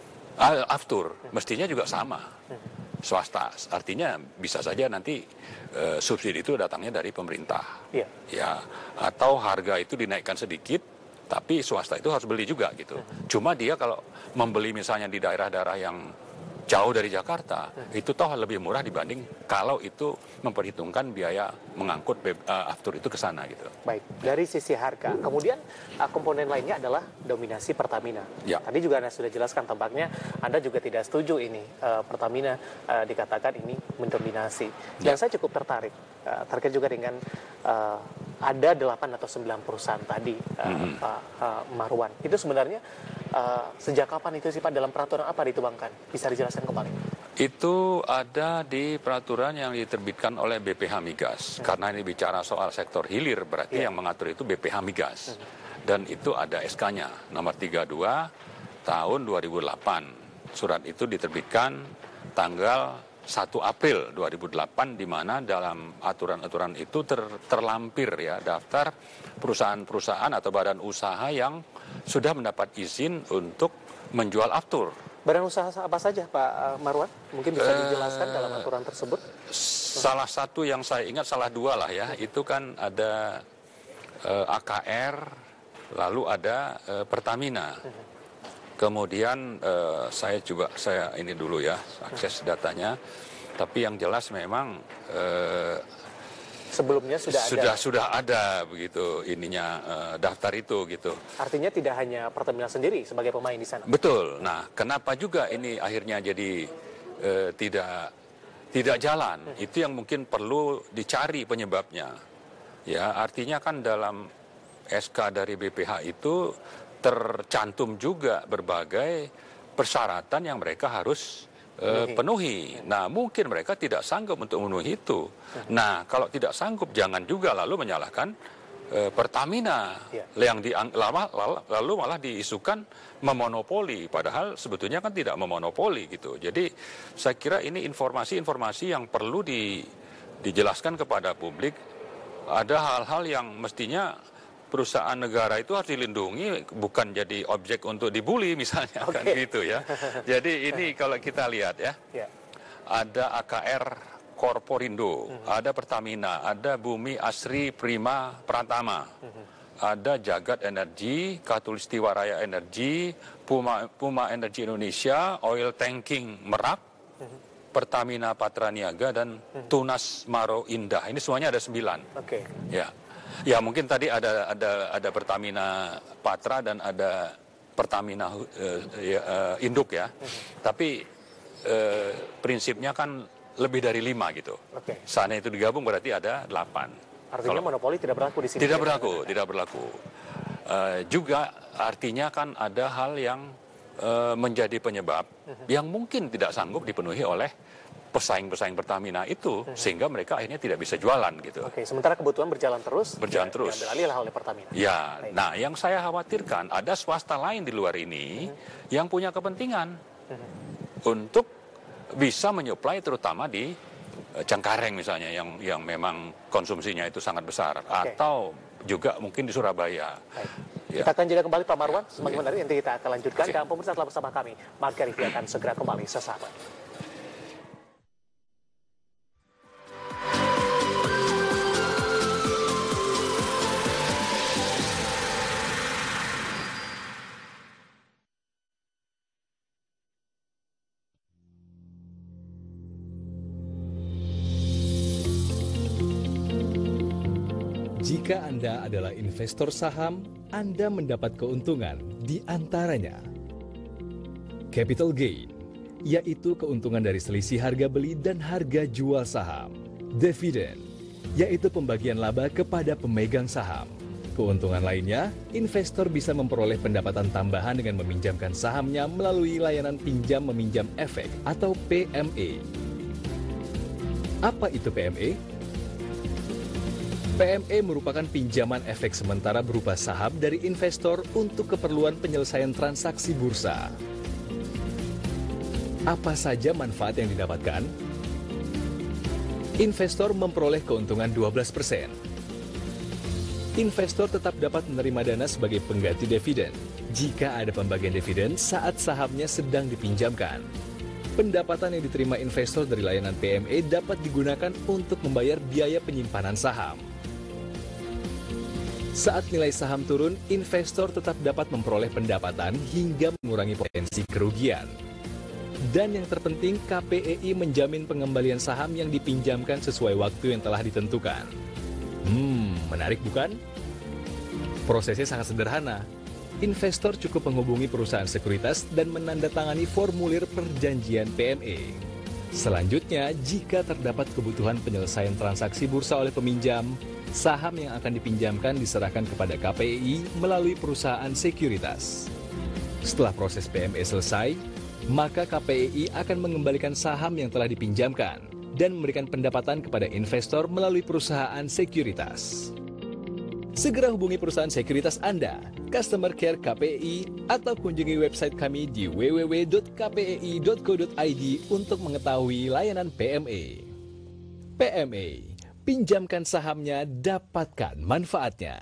aftur mestinya juga sama. Swasta, artinya bisa saja nanti uh, subsidi itu datangnya dari pemerintah. Iya. Ya, atau harga itu dinaikkan sedikit, tapi swasta itu harus beli juga gitu. Cuma dia kalau membeli misalnya di daerah-daerah yang jauh dari Jakarta, hmm. itu toh lebih murah dibanding kalau itu memperhitungkan biaya mengangkut uh, aftur itu ke sana gitu. Baik, dari sisi harga. Kemudian uh, komponen lainnya adalah dominasi Pertamina. Ya. Tadi juga Anda sudah jelaskan tampaknya Anda juga tidak setuju ini uh, Pertamina uh, dikatakan ini mendominasi. Dan ya. Saya cukup tertarik uh, terkait juga dengan uh, ada delapan atau sembilan perusahaan tadi uh, hmm. Pak uh, Marwan. Itu sebenarnya uh, sejak kapan itu sih Pak, dalam peraturan apa dituangkan? Bisa dijelaskan kembali? Itu ada di peraturan yang diterbitkan oleh B P H Migas. Hmm. Karena ini bicara soal sektor hilir, berarti yeah. yang mengatur itu B P H Migas. Hmm. Dan itu ada S K-nya, nomor tiga puluh dua tahun dua ribu delapan. Surat itu diterbitkan tanggal satu April dua ribu delapan, di mana dalam aturan-aturan itu ter, terlampir ya daftar perusahaan-perusahaan atau badan usaha yang sudah mendapat izin untuk menjual aftur. Badan usaha apa saja Pak Marwan? Mungkin bisa dijelaskan uh, dalam aturan tersebut? Salah satu yang saya ingat, salah dua lah ya, itu kan ada uh, A K R, lalu ada uh, Pertamina. Uh-huh. Kemudian uh, saya juga, saya ini dulu ya, akses datanya, tapi yang jelas memang uh, sebelumnya sudah ada. Sudah sudah ada begitu ininya uh, daftar itu gitu. Artinya tidak hanya Pertamina sendiri sebagai pemain di sana. Betul. Nah, kenapa juga ini akhirnya jadi uh, tidak tidak jalan? Hmm. Itu yang mungkin perlu dicari penyebabnya. Ya, artinya kan dalam S K dari B P H itu tercantum juga berbagai persyaratan yang mereka harus Uh, penuhi. Nah, mungkin mereka tidak sanggup untuk memenuhi itu. Nah, kalau tidak sanggup, jangan juga lalu menyalahkan uh, Pertamina ya. yang di, lama, lalu malah diisukan memonopoli. Padahal sebetulnya kan tidak memonopoli gitu. Jadi saya kira ini informasi-informasi yang perlu di, dijelaskan kepada publik. Ada hal-hal yang mestinya perusahaan negara itu harus dilindungi, bukan jadi objek untuk dibully misalnya, okay. kan gitu ya. Jadi ini kalau kita lihat ya, yeah. ada A K R Korporindo, mm-hmm. ada Pertamina, ada Bumi Asri Prima Pratama, mm-hmm. ada Jagat Energi, Katulistiwa Raya Energi, Puma, Puma Energi Indonesia, Oil Tanking Merak, mm-hmm. Pertamina Patraniaga, dan mm-hmm. Tunas Maro Indah. Ini semuanya ada sembilan. Oke. Okay. Ya. Ya mungkin tadi ada ada ada Pertamina Patra dan ada Pertamina uh, ya, uh, Induk ya. Uh-huh. Tapi uh, prinsipnya kan lebih dari lima gitu. Oke. Okay. Sana itu digabung berarti ada delapan. Artinya kalau, monopoli tidak berlaku di sini. Tidak berlaku, ya? tidak berlaku. Uh, juga artinya kan ada hal yang uh, menjadi penyebab uh-huh. yang mungkin tidak sanggup dipenuhi oleh pesaing-pesaing Pertamina itu, hmm. sehingga mereka akhirnya tidak bisa jualan gitu. Oke, sementara kebutuhan berjalan terus. Berjalan ya, terus. Diambil alih oleh Pertamina. Ya, baik. Nah yang saya khawatirkan ada swasta lain di luar ini hmm. yang punya kepentingan hmm. untuk bisa menyuplai terutama di uh, Cengkareng misalnya, yang yang memang konsumsinya itu sangat besar, okay. atau juga mungkin di Surabaya. Baik. Ya. Kita akan jeda kembali Pak Marwan, semakin menarik nanti kita akan lanjutkan. Okay. Dan pemirsa telah bersama kami, Marker Review akan segera kembali sesaat. Jika Anda adalah investor saham, Anda mendapat keuntungan di antaranya capital gain, yaitu keuntungan dari selisih harga beli dan harga jual saham; dividen, yaitu pembagian laba kepada pemegang saham. Keuntungan lainnya, investor bisa memperoleh pendapatan tambahan dengan meminjamkan sahamnya melalui layanan pinjam meminjam efek atau P M E. Apa itu P M E? P M E merupakan pinjaman efek sementara berupa saham dari investor untuk keperluan penyelesaian transaksi bursa. Apa saja manfaat yang didapatkan? Investor memperoleh keuntungan dua belas persen. Investor tetap dapat menerima dana sebagai pengganti dividen jika ada pembagian dividen saat sahamnya sedang dipinjamkan. Pendapatan yang diterima investor dari layanan P M E dapat digunakan untuk membayar biaya penyimpanan saham. Saat nilai saham turun, investor tetap dapat memperoleh pendapatan hingga mengurangi potensi kerugian. Dan yang terpenting, K P E I menjamin pengembalian saham yang dipinjamkan sesuai waktu yang telah ditentukan. Hmm, menarik bukan? Prosesnya sangat sederhana. Investor cukup menghubungi perusahaan sekuritas dan menandatangani formulir perjanjian P M E. Selanjutnya, jika terdapat kebutuhan penyelesaian transaksi bursa oleh peminjam, saham yang akan dipinjamkan diserahkan kepada K P E I melalui perusahaan sekuritas. Setelah proses P M E selesai, maka K P E I akan mengembalikan saham yang telah dipinjamkan dan memberikan pendapatan kepada investor melalui perusahaan sekuritas. Segera hubungi perusahaan sekuritas Anda, customer care K P E I, atau kunjungi website kami di w w w titik k p e i titik co titik i d untuk mengetahui layanan P M E. P M E, pinjamkan sahamnya, dapatkan manfaatnya.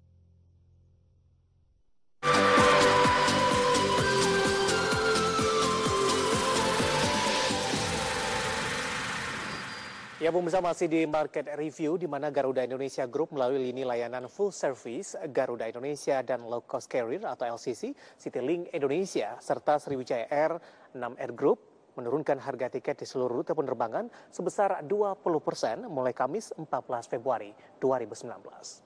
Ya, pemirsa, masih di Market Review, di mana Garuda Indonesia Group melalui lini layanan full service Garuda Indonesia dan low cost carrier atau L C C, Citylink Indonesia, serta Sriwijaya Air enam Air Group menurunkan harga tiket di seluruh rute penerbangan sebesar dua puluh persen mulai Kamis empat belas Februari dua ribu sembilan belas.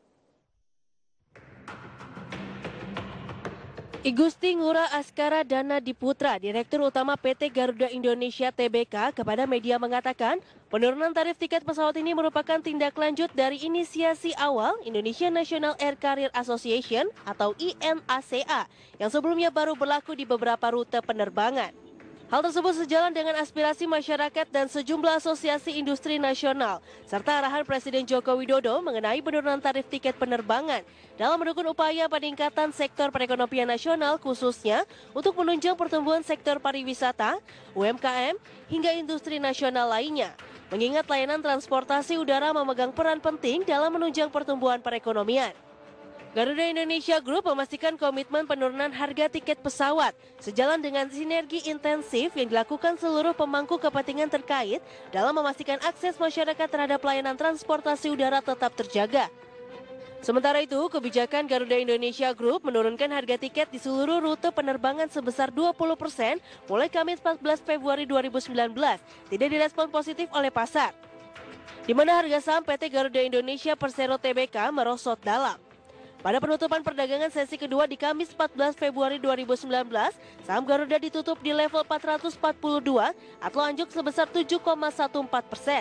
I Gusti Ngurah Askara Dana Diputra, Direktur Utama P T Garuda Indonesia T B K, kepada media mengatakan penurunan tarif tiket pesawat ini merupakan tindak lanjut dari inisiasi awal Indonesia National Air Carrier Association atau I N A C A yang sebelumnya baru berlaku di beberapa rute penerbangan. Hal tersebut sejalan dengan aspirasi masyarakat dan sejumlah asosiasi industri nasional, serta arahan Presiden Joko Widodo mengenai penurunan tarif tiket penerbangan dalam mendukung upaya peningkatan sektor perekonomian nasional, khususnya untuk menunjang pertumbuhan sektor pariwisata, U M K M, hingga industri nasional lainnya. Mengingat layanan transportasi udara memegang peran penting dalam menunjang pertumbuhan perekonomian. Garuda Indonesia Group memastikan komitmen penurunan harga tiket pesawat sejalan dengan sinergi intensif yang dilakukan seluruh pemangku kepentingan terkait dalam memastikan akses masyarakat terhadap pelayanan transportasi udara tetap terjaga. Sementara itu, kebijakan Garuda Indonesia Group menurunkan harga tiket di seluruh rute penerbangan sebesar dua puluh persen mulai Kamis empat belas Februari dua ribu sembilan belas tidak direspon positif oleh pasar, di mana harga saham P T Garuda Indonesia Persero T B K merosot dalam. Pada penutupan perdagangan sesi kedua di Kamis empat belas Februari dua ribu sembilan belas, saham Garuda ditutup di level empat ratus empat puluh dua atau anjlok sebesar tujuh koma empat belas persen.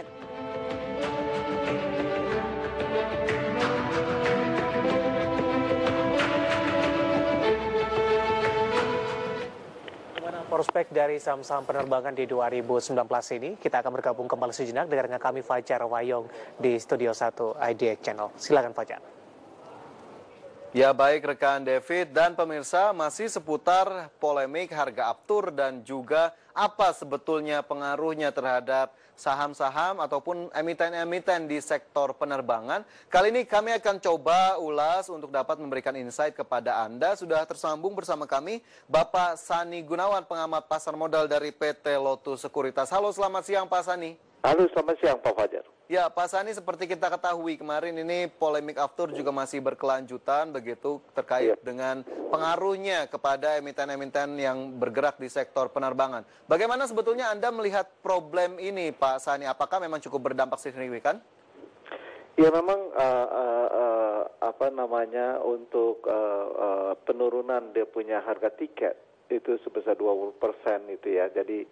Bagaimana prospek dari saham-saham penerbangan di dua ribu sembilan belas ini? Kita akan bergabung kembali sejenak dengan kami Fajar Wayong di Studio satu I D X Channel. Silakan Fajar. Ya, baik rekan David dan pemirsa, masih seputar polemik harga aftur dan juga apa sebetulnya pengaruhnya terhadap saham-saham ataupun emiten-emiten di sektor penerbangan. Kali ini kami akan coba ulas untuk dapat memberikan insight kepada Anda. Sudah tersambung bersama kami Bapak Sani Gunawan, pengamat pasar modal dari P T Lotus Sekuritas. Halo, selamat siang Pak Sani. Halo, selamat siang Pak Fajar. Ya, Pak Sani, seperti kita ketahui kemarin ini polemik aftur juga masih berkelanjutan begitu terkait ya. dengan pengaruhnya kepada emiten-emiten yang bergerak di sektor penerbangan. Bagaimana sebetulnya Anda melihat problem ini, Pak Sani? Apakah memang cukup berdampak signifikan? Ya, memang uh, uh, uh, apa namanya untuk uh, uh, penurunan dia punya harga tiket itu sebesar dua puluh persen itu ya. Jadi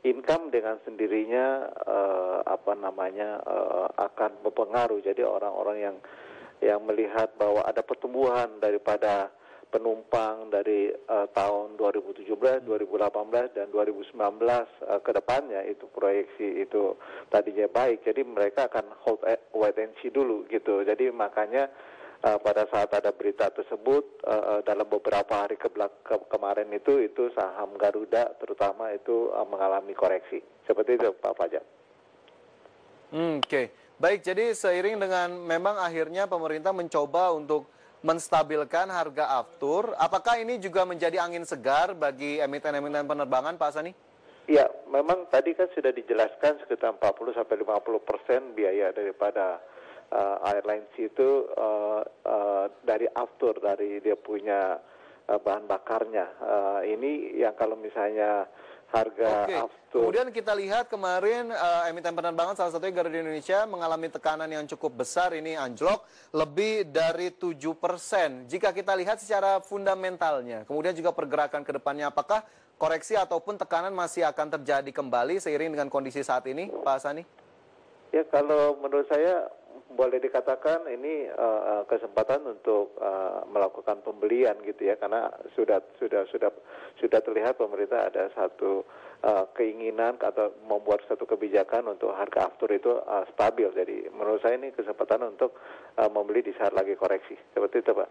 income dengan sendirinya uh, apa namanya uh, akan berpengaruh. Jadi orang-orang yang yang melihat bahwa ada pertumbuhan daripada penumpang dari uh, tahun dua ribu tujuh belas, dua ribu delapan belas dan dua ribu sembilan belas uh, ke depannya itu proyeksi itu tadinya baik. Jadi mereka akan hold wait and see dulu gitu. Jadi makanya Uh, pada saat ada berita tersebut uh, uh, dalam beberapa hari ke, ke kemarin itu itu saham Garuda terutama itu uh, mengalami koreksi seperti itu Pak Fajar. Hmm, Oke, okay. Baik. Jadi seiring dengan memang akhirnya pemerintah mencoba untuk menstabilkan harga aftur, apakah ini juga menjadi angin segar bagi emiten-emiten penerbangan, Pak Sani? Ya, memang tadi kan sudah dijelaskan sekitar empat puluh sampai lima puluh persen biaya daripada Uh, airlines itu uh, uh, dari aftur, dari dia punya uh, bahan bakarnya. Uh, ini yang kalau misalnya harga Oke. aftur. Kemudian kita lihat kemarin uh, emiten penerbangan salah satunya Garuda Indonesia mengalami tekanan yang cukup besar, ini anjlok lebih dari tujuh persen. Jika kita lihat secara fundamentalnya, kemudian juga pergerakan ke depannya, apakah koreksi ataupun tekanan masih akan terjadi kembali seiring dengan kondisi saat ini, Pak Sani? Ya, kalau menurut saya boleh dikatakan ini uh, kesempatan untuk uh, melakukan pembelian gitu ya, karena sudah sudah sudah sudah terlihat pemerintah ada satu uh, keinginan atau membuat satu kebijakan untuk harga aftur itu uh, stabil. Jadi menurut saya ini kesempatan untuk uh, membeli di saat lagi koreksi. Seperti itu, Pak.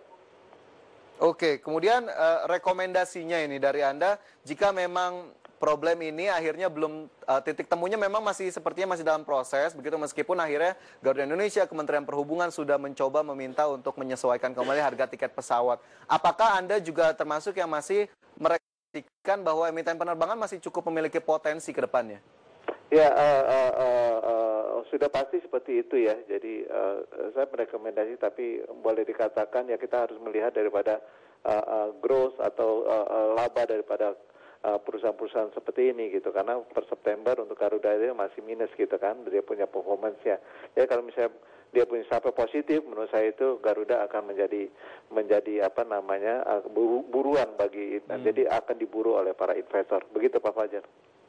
Oke, kemudian uh, rekomendasinya ini dari Anda, jika memang problem ini akhirnya belum, uh, titik temunya memang masih sepertinya masih dalam proses, begitu meskipun akhirnya Garuda Indonesia, Kementerian Perhubungan sudah mencoba meminta untuk menyesuaikan kembali harga tiket pesawat. Apakah Anda juga termasuk yang masih merekomendasikan bahwa emiten penerbangan masih cukup memiliki potensi ke depannya? Ya, uh, uh, uh, uh, sudah pasti seperti itu ya. Jadi uh, saya merekomendasi, tapi boleh dikatakan ya kita harus melihat daripada uh, uh, growth atau uh, uh, laba daripada perusahaan-perusahaan seperti ini gitu, karena per September untuk Garuda itu masih minus gitu kan, dia punya performance-nya. Jadi kalau misalnya dia punya sampai positif, menurut saya itu Garuda akan menjadi menjadi apa namanya buru, buruan bagi, hmm. jadi akan diburu oleh para investor. Begitu Pak Fajar.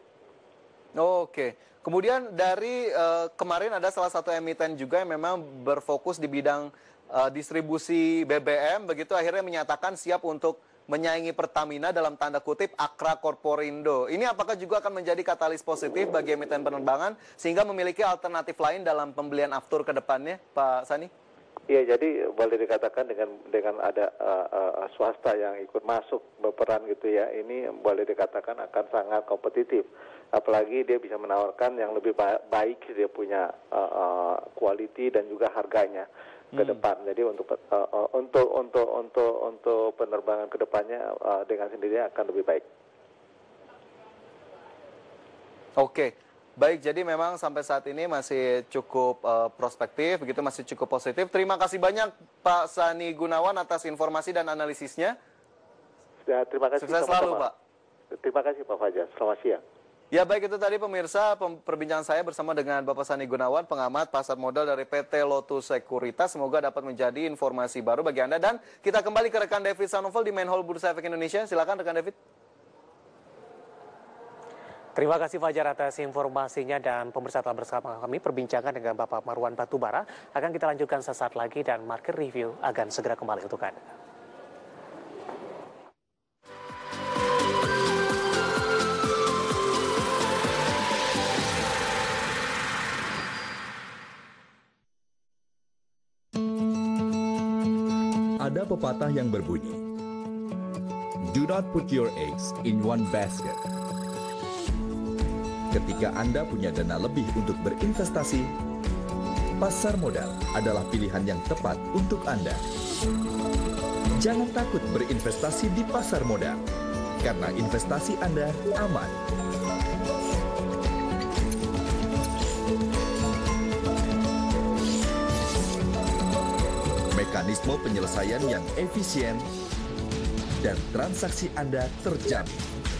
Oh, Oke, okay. Kemudian dari uh, kemarin ada salah satu emiten juga yang memang berfokus di bidang uh, distribusi B B M, begitu akhirnya menyatakan siap untuk menyaingi Pertamina dalam tanda kutip Akra Corporindo. Ini apakah juga akan menjadi katalis positif bagi emiten penerbangan sehingga memiliki alternatif lain dalam pembelian aftur ke depannya, Pak Sani? Iya, jadi boleh dikatakan dengan dengan ada uh, uh, swasta yang ikut masuk berperan gitu ya, ini boleh dikatakan akan sangat kompetitif. Apalagi dia bisa menawarkan yang lebih ba baik, dia punya uh, uh, quality dan juga harganya ke depan. Hmm. Jadi untuk uh, uh, untuk untuk untuk untuk penerbangan ke depannya uh, dengan sendirinya akan lebih baik. Oke. Baik, jadi memang sampai saat ini masih cukup uh, prospektif, begitu masih cukup positif. Terima kasih banyak Pak Sani Gunawan atas informasi dan analisisnya. Ya, terima kasih. Sukses selalu, Pak. Terima kasih Pak Fajar. Selamat siang. Ya baik, itu tadi pemirsa perbincangan saya bersama dengan Bapak Sani Gunawan, pengamat pasar modal dari P T Lotus Sekuritas. Semoga dapat menjadi informasi baru bagi Anda. Dan kita kembali ke rekan David Sanovel di Main Hall Bursa Efek Indonesia. Silakan rekan David. Terima kasih Fajar atas informasinya, dan pemirsa telah bersama kami perbincangan dengan Bapak Marwan Batubara. Akan kita lanjutkan sesaat lagi dan market review akan segera kembali untuk Anda. Ada pepatah yang berbunyi, "Do not put your eggs in one basket." Ketika Anda punya dana lebih untuk berinvestasi, pasar modal adalah pilihan yang tepat untuk Anda. Jangan takut berinvestasi di pasar modal, karena investasi Anda aman. Mekanisme penyelesaian yang efisien dan transaksi Anda terjamin.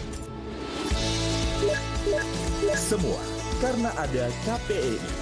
Semua karena ada K P E I.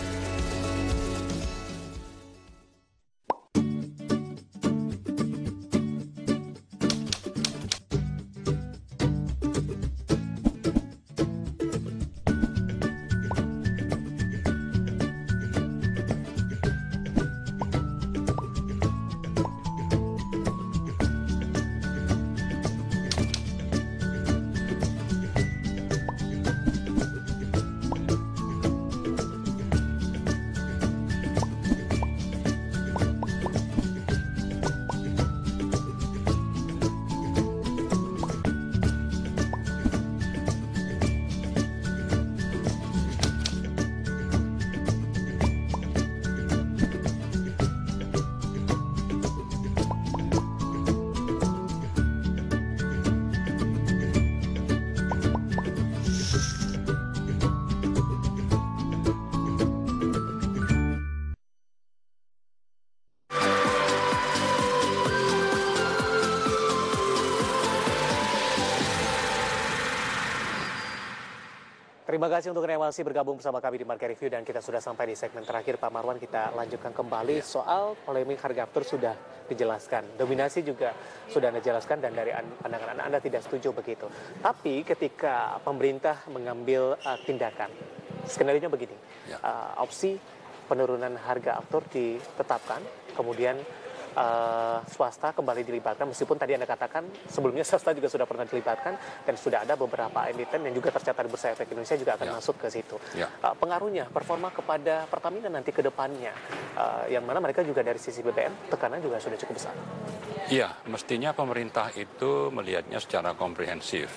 Terima kasih untuk yang masih bergabung bersama kami di Market Review dan kita sudah sampai di segmen terakhir. Pak Marwan, kita lanjutkan kembali ya. Soal polemik harga aftur sudah dijelaskan, dominasi juga sudah Anda jelaskan dan dari pandangan Anda, Anda tidak setuju begitu. Tapi ketika pemerintah mengambil uh, tindakan, skenario-nya begini, ya. uh, opsi penurunan harga aftur ditetapkan, kemudian Uh, swasta kembali dilibatkan, meskipun tadi Anda katakan sebelumnya swasta juga sudah pernah dilibatkan dan sudah ada beberapa emiten yang juga tercatat di Bursa Efek Indonesia juga akan ya. masuk ke situ. Ya. Uh, pengaruhnya, performa kepada Pertamina nanti ke depannya, uh, yang mana mereka juga dari sisi B B M tekanan juga sudah cukup besar. Iya, mestinya pemerintah itu melihatnya secara komprehensif.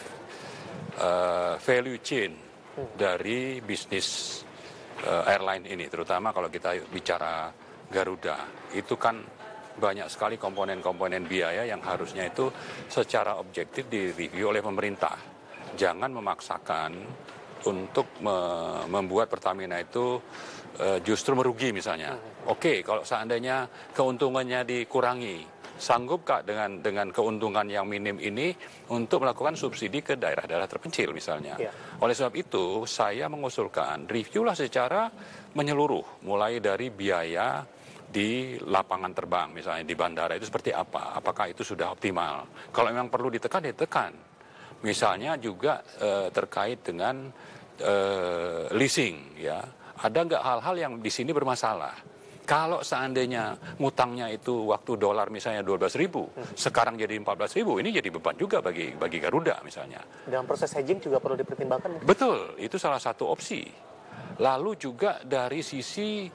Uh, value chain hmm. dari bisnis uh, airline ini, terutama kalau kita bicara Garuda, itu kan banyak sekali komponen-komponen biaya yang harusnya itu secara objektif direview oleh pemerintah. Jangan memaksakan untuk me membuat Pertamina itu uh, justru merugi misalnya. Oke, kalau seandainya keuntungannya dikurangi, sanggupkah dengan dengan keuntungan yang minim ini untuk melakukan subsidi ke daerah-daerah terpencil misalnya. Ya. Oleh sebab itu, saya mengusulkan reviewlah secara menyeluruh, mulai dari biaya di lapangan terbang misalnya di bandara itu seperti apa, apakah itu sudah optimal, kalau memang perlu ditekan ditekan, misalnya juga e, terkait dengan e, leasing ya, ada nggak hal-hal yang di sini bermasalah. Kalau seandainya ngutangnya itu waktu dolar misalnya dua belas ribu, hmm. sekarang jadi empat belas ribu, ini jadi beban juga bagi bagi Garuda misalnya. Dalam proses hedging juga perlu dipertimbangkan. Betul, itu salah satu opsi. Lalu juga dari sisi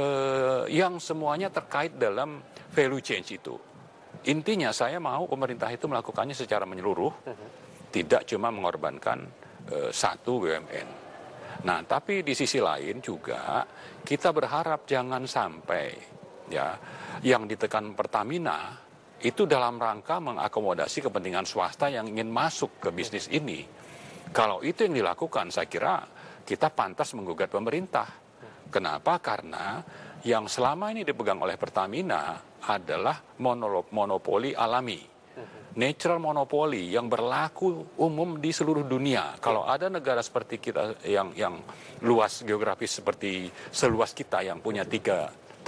eh, yang semuanya terkait dalam value change itu. Intinya saya mau pemerintah itu melakukannya secara menyeluruh, uh-huh. tidak cuma mengorbankan eh, satu B U M N. Nah, tapi di sisi lain juga kita berharap jangan sampai ya yang ditekan Pertamina itu dalam rangka mengakomodasi kepentingan swasta yang ingin masuk ke bisnis ini. Kalau itu yang dilakukan, saya kira kita pantas menggugat pemerintah. Kenapa? Karena yang selama ini dipegang oleh Pertamina adalah monopoli alami. Natural monopoly yang berlaku umum di seluruh dunia. Kalau ada negara seperti kita yang yang luas geografis seperti seluas kita yang punya tiga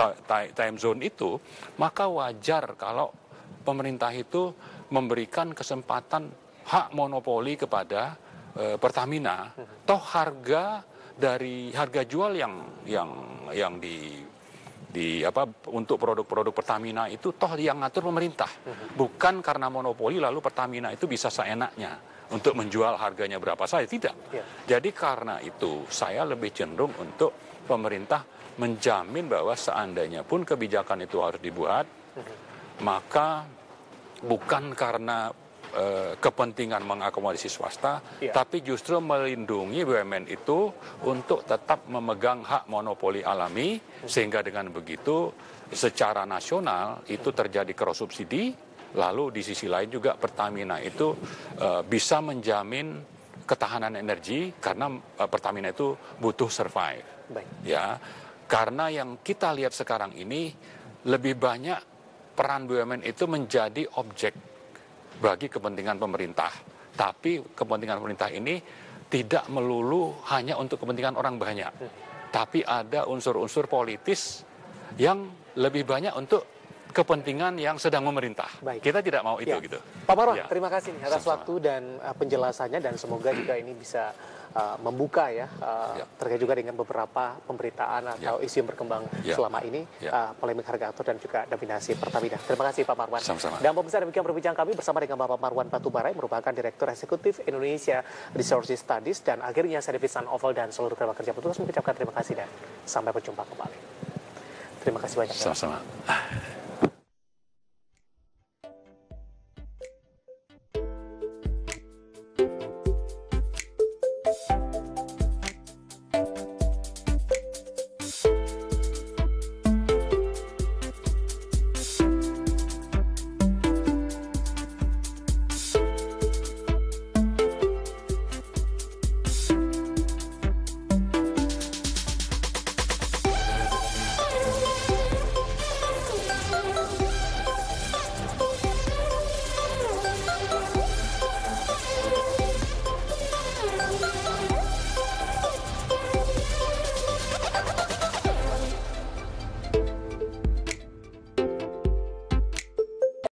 time zone itu, maka wajar kalau pemerintah itu memberikan kesempatan hak monopoli kepada Pertamina, toh harga dari harga jual yang yang yang di di apa untuk produk-produk Pertamina itu toh yang ngatur pemerintah, bukan karena monopoli lalu Pertamina itu bisa seenaknya untuk menjual harganya berapa saja, tidak. Ya. Jadi karena itu saya lebih cenderung untuk pemerintah menjamin bahwa seandainya pun kebijakan itu harus dibuat, maka bukan karena kepentingan mengakomodasi swasta, ya. tapi justru melindungi B U M N itu untuk tetap memegang hak monopoli alami, sehingga dengan begitu secara nasional itu terjadi cross subsidi, lalu di sisi lain juga Pertamina itu uh, bisa menjamin ketahanan energi karena uh, Pertamina itu butuh survive. Baik. Ya, karena yang kita lihat sekarang ini lebih banyak peran B U M N itu menjadi objek bagi kepentingan pemerintah. Tapi kepentingan pemerintah ini tidak melulu hanya untuk kepentingan orang banyak. Tapi ada unsur-unsur politis yang lebih banyak untuk kepentingan yang sedang memerintah. Baik. Kita tidak mau itu ya. gitu. Pak Marwan, ya. terima kasih atas Sama-sama. waktu dan uh, penjelasannya dan semoga juga ini bisa uh, membuka ya, uh, ya terkait juga dengan beberapa pemberitaan atau ya. isu yang berkembang ya. selama ini, ya. uh, polemik harga aftur dan juga dominasi Pertamina. Terima kasih Pak Marwan. Sama-sama. Dan pemirsa, demikian perbincangan kami bersama dengan Bapak Marwan Batubara yang merupakan Direktur Eksekutif Indonesia Resources Studies, dan akhirnya saya David Sanovel dan seluruh kerabat kerja petugas mengucapkan terima kasih dan sampai berjumpa kembali. Terima kasih banyak. Sama-sama.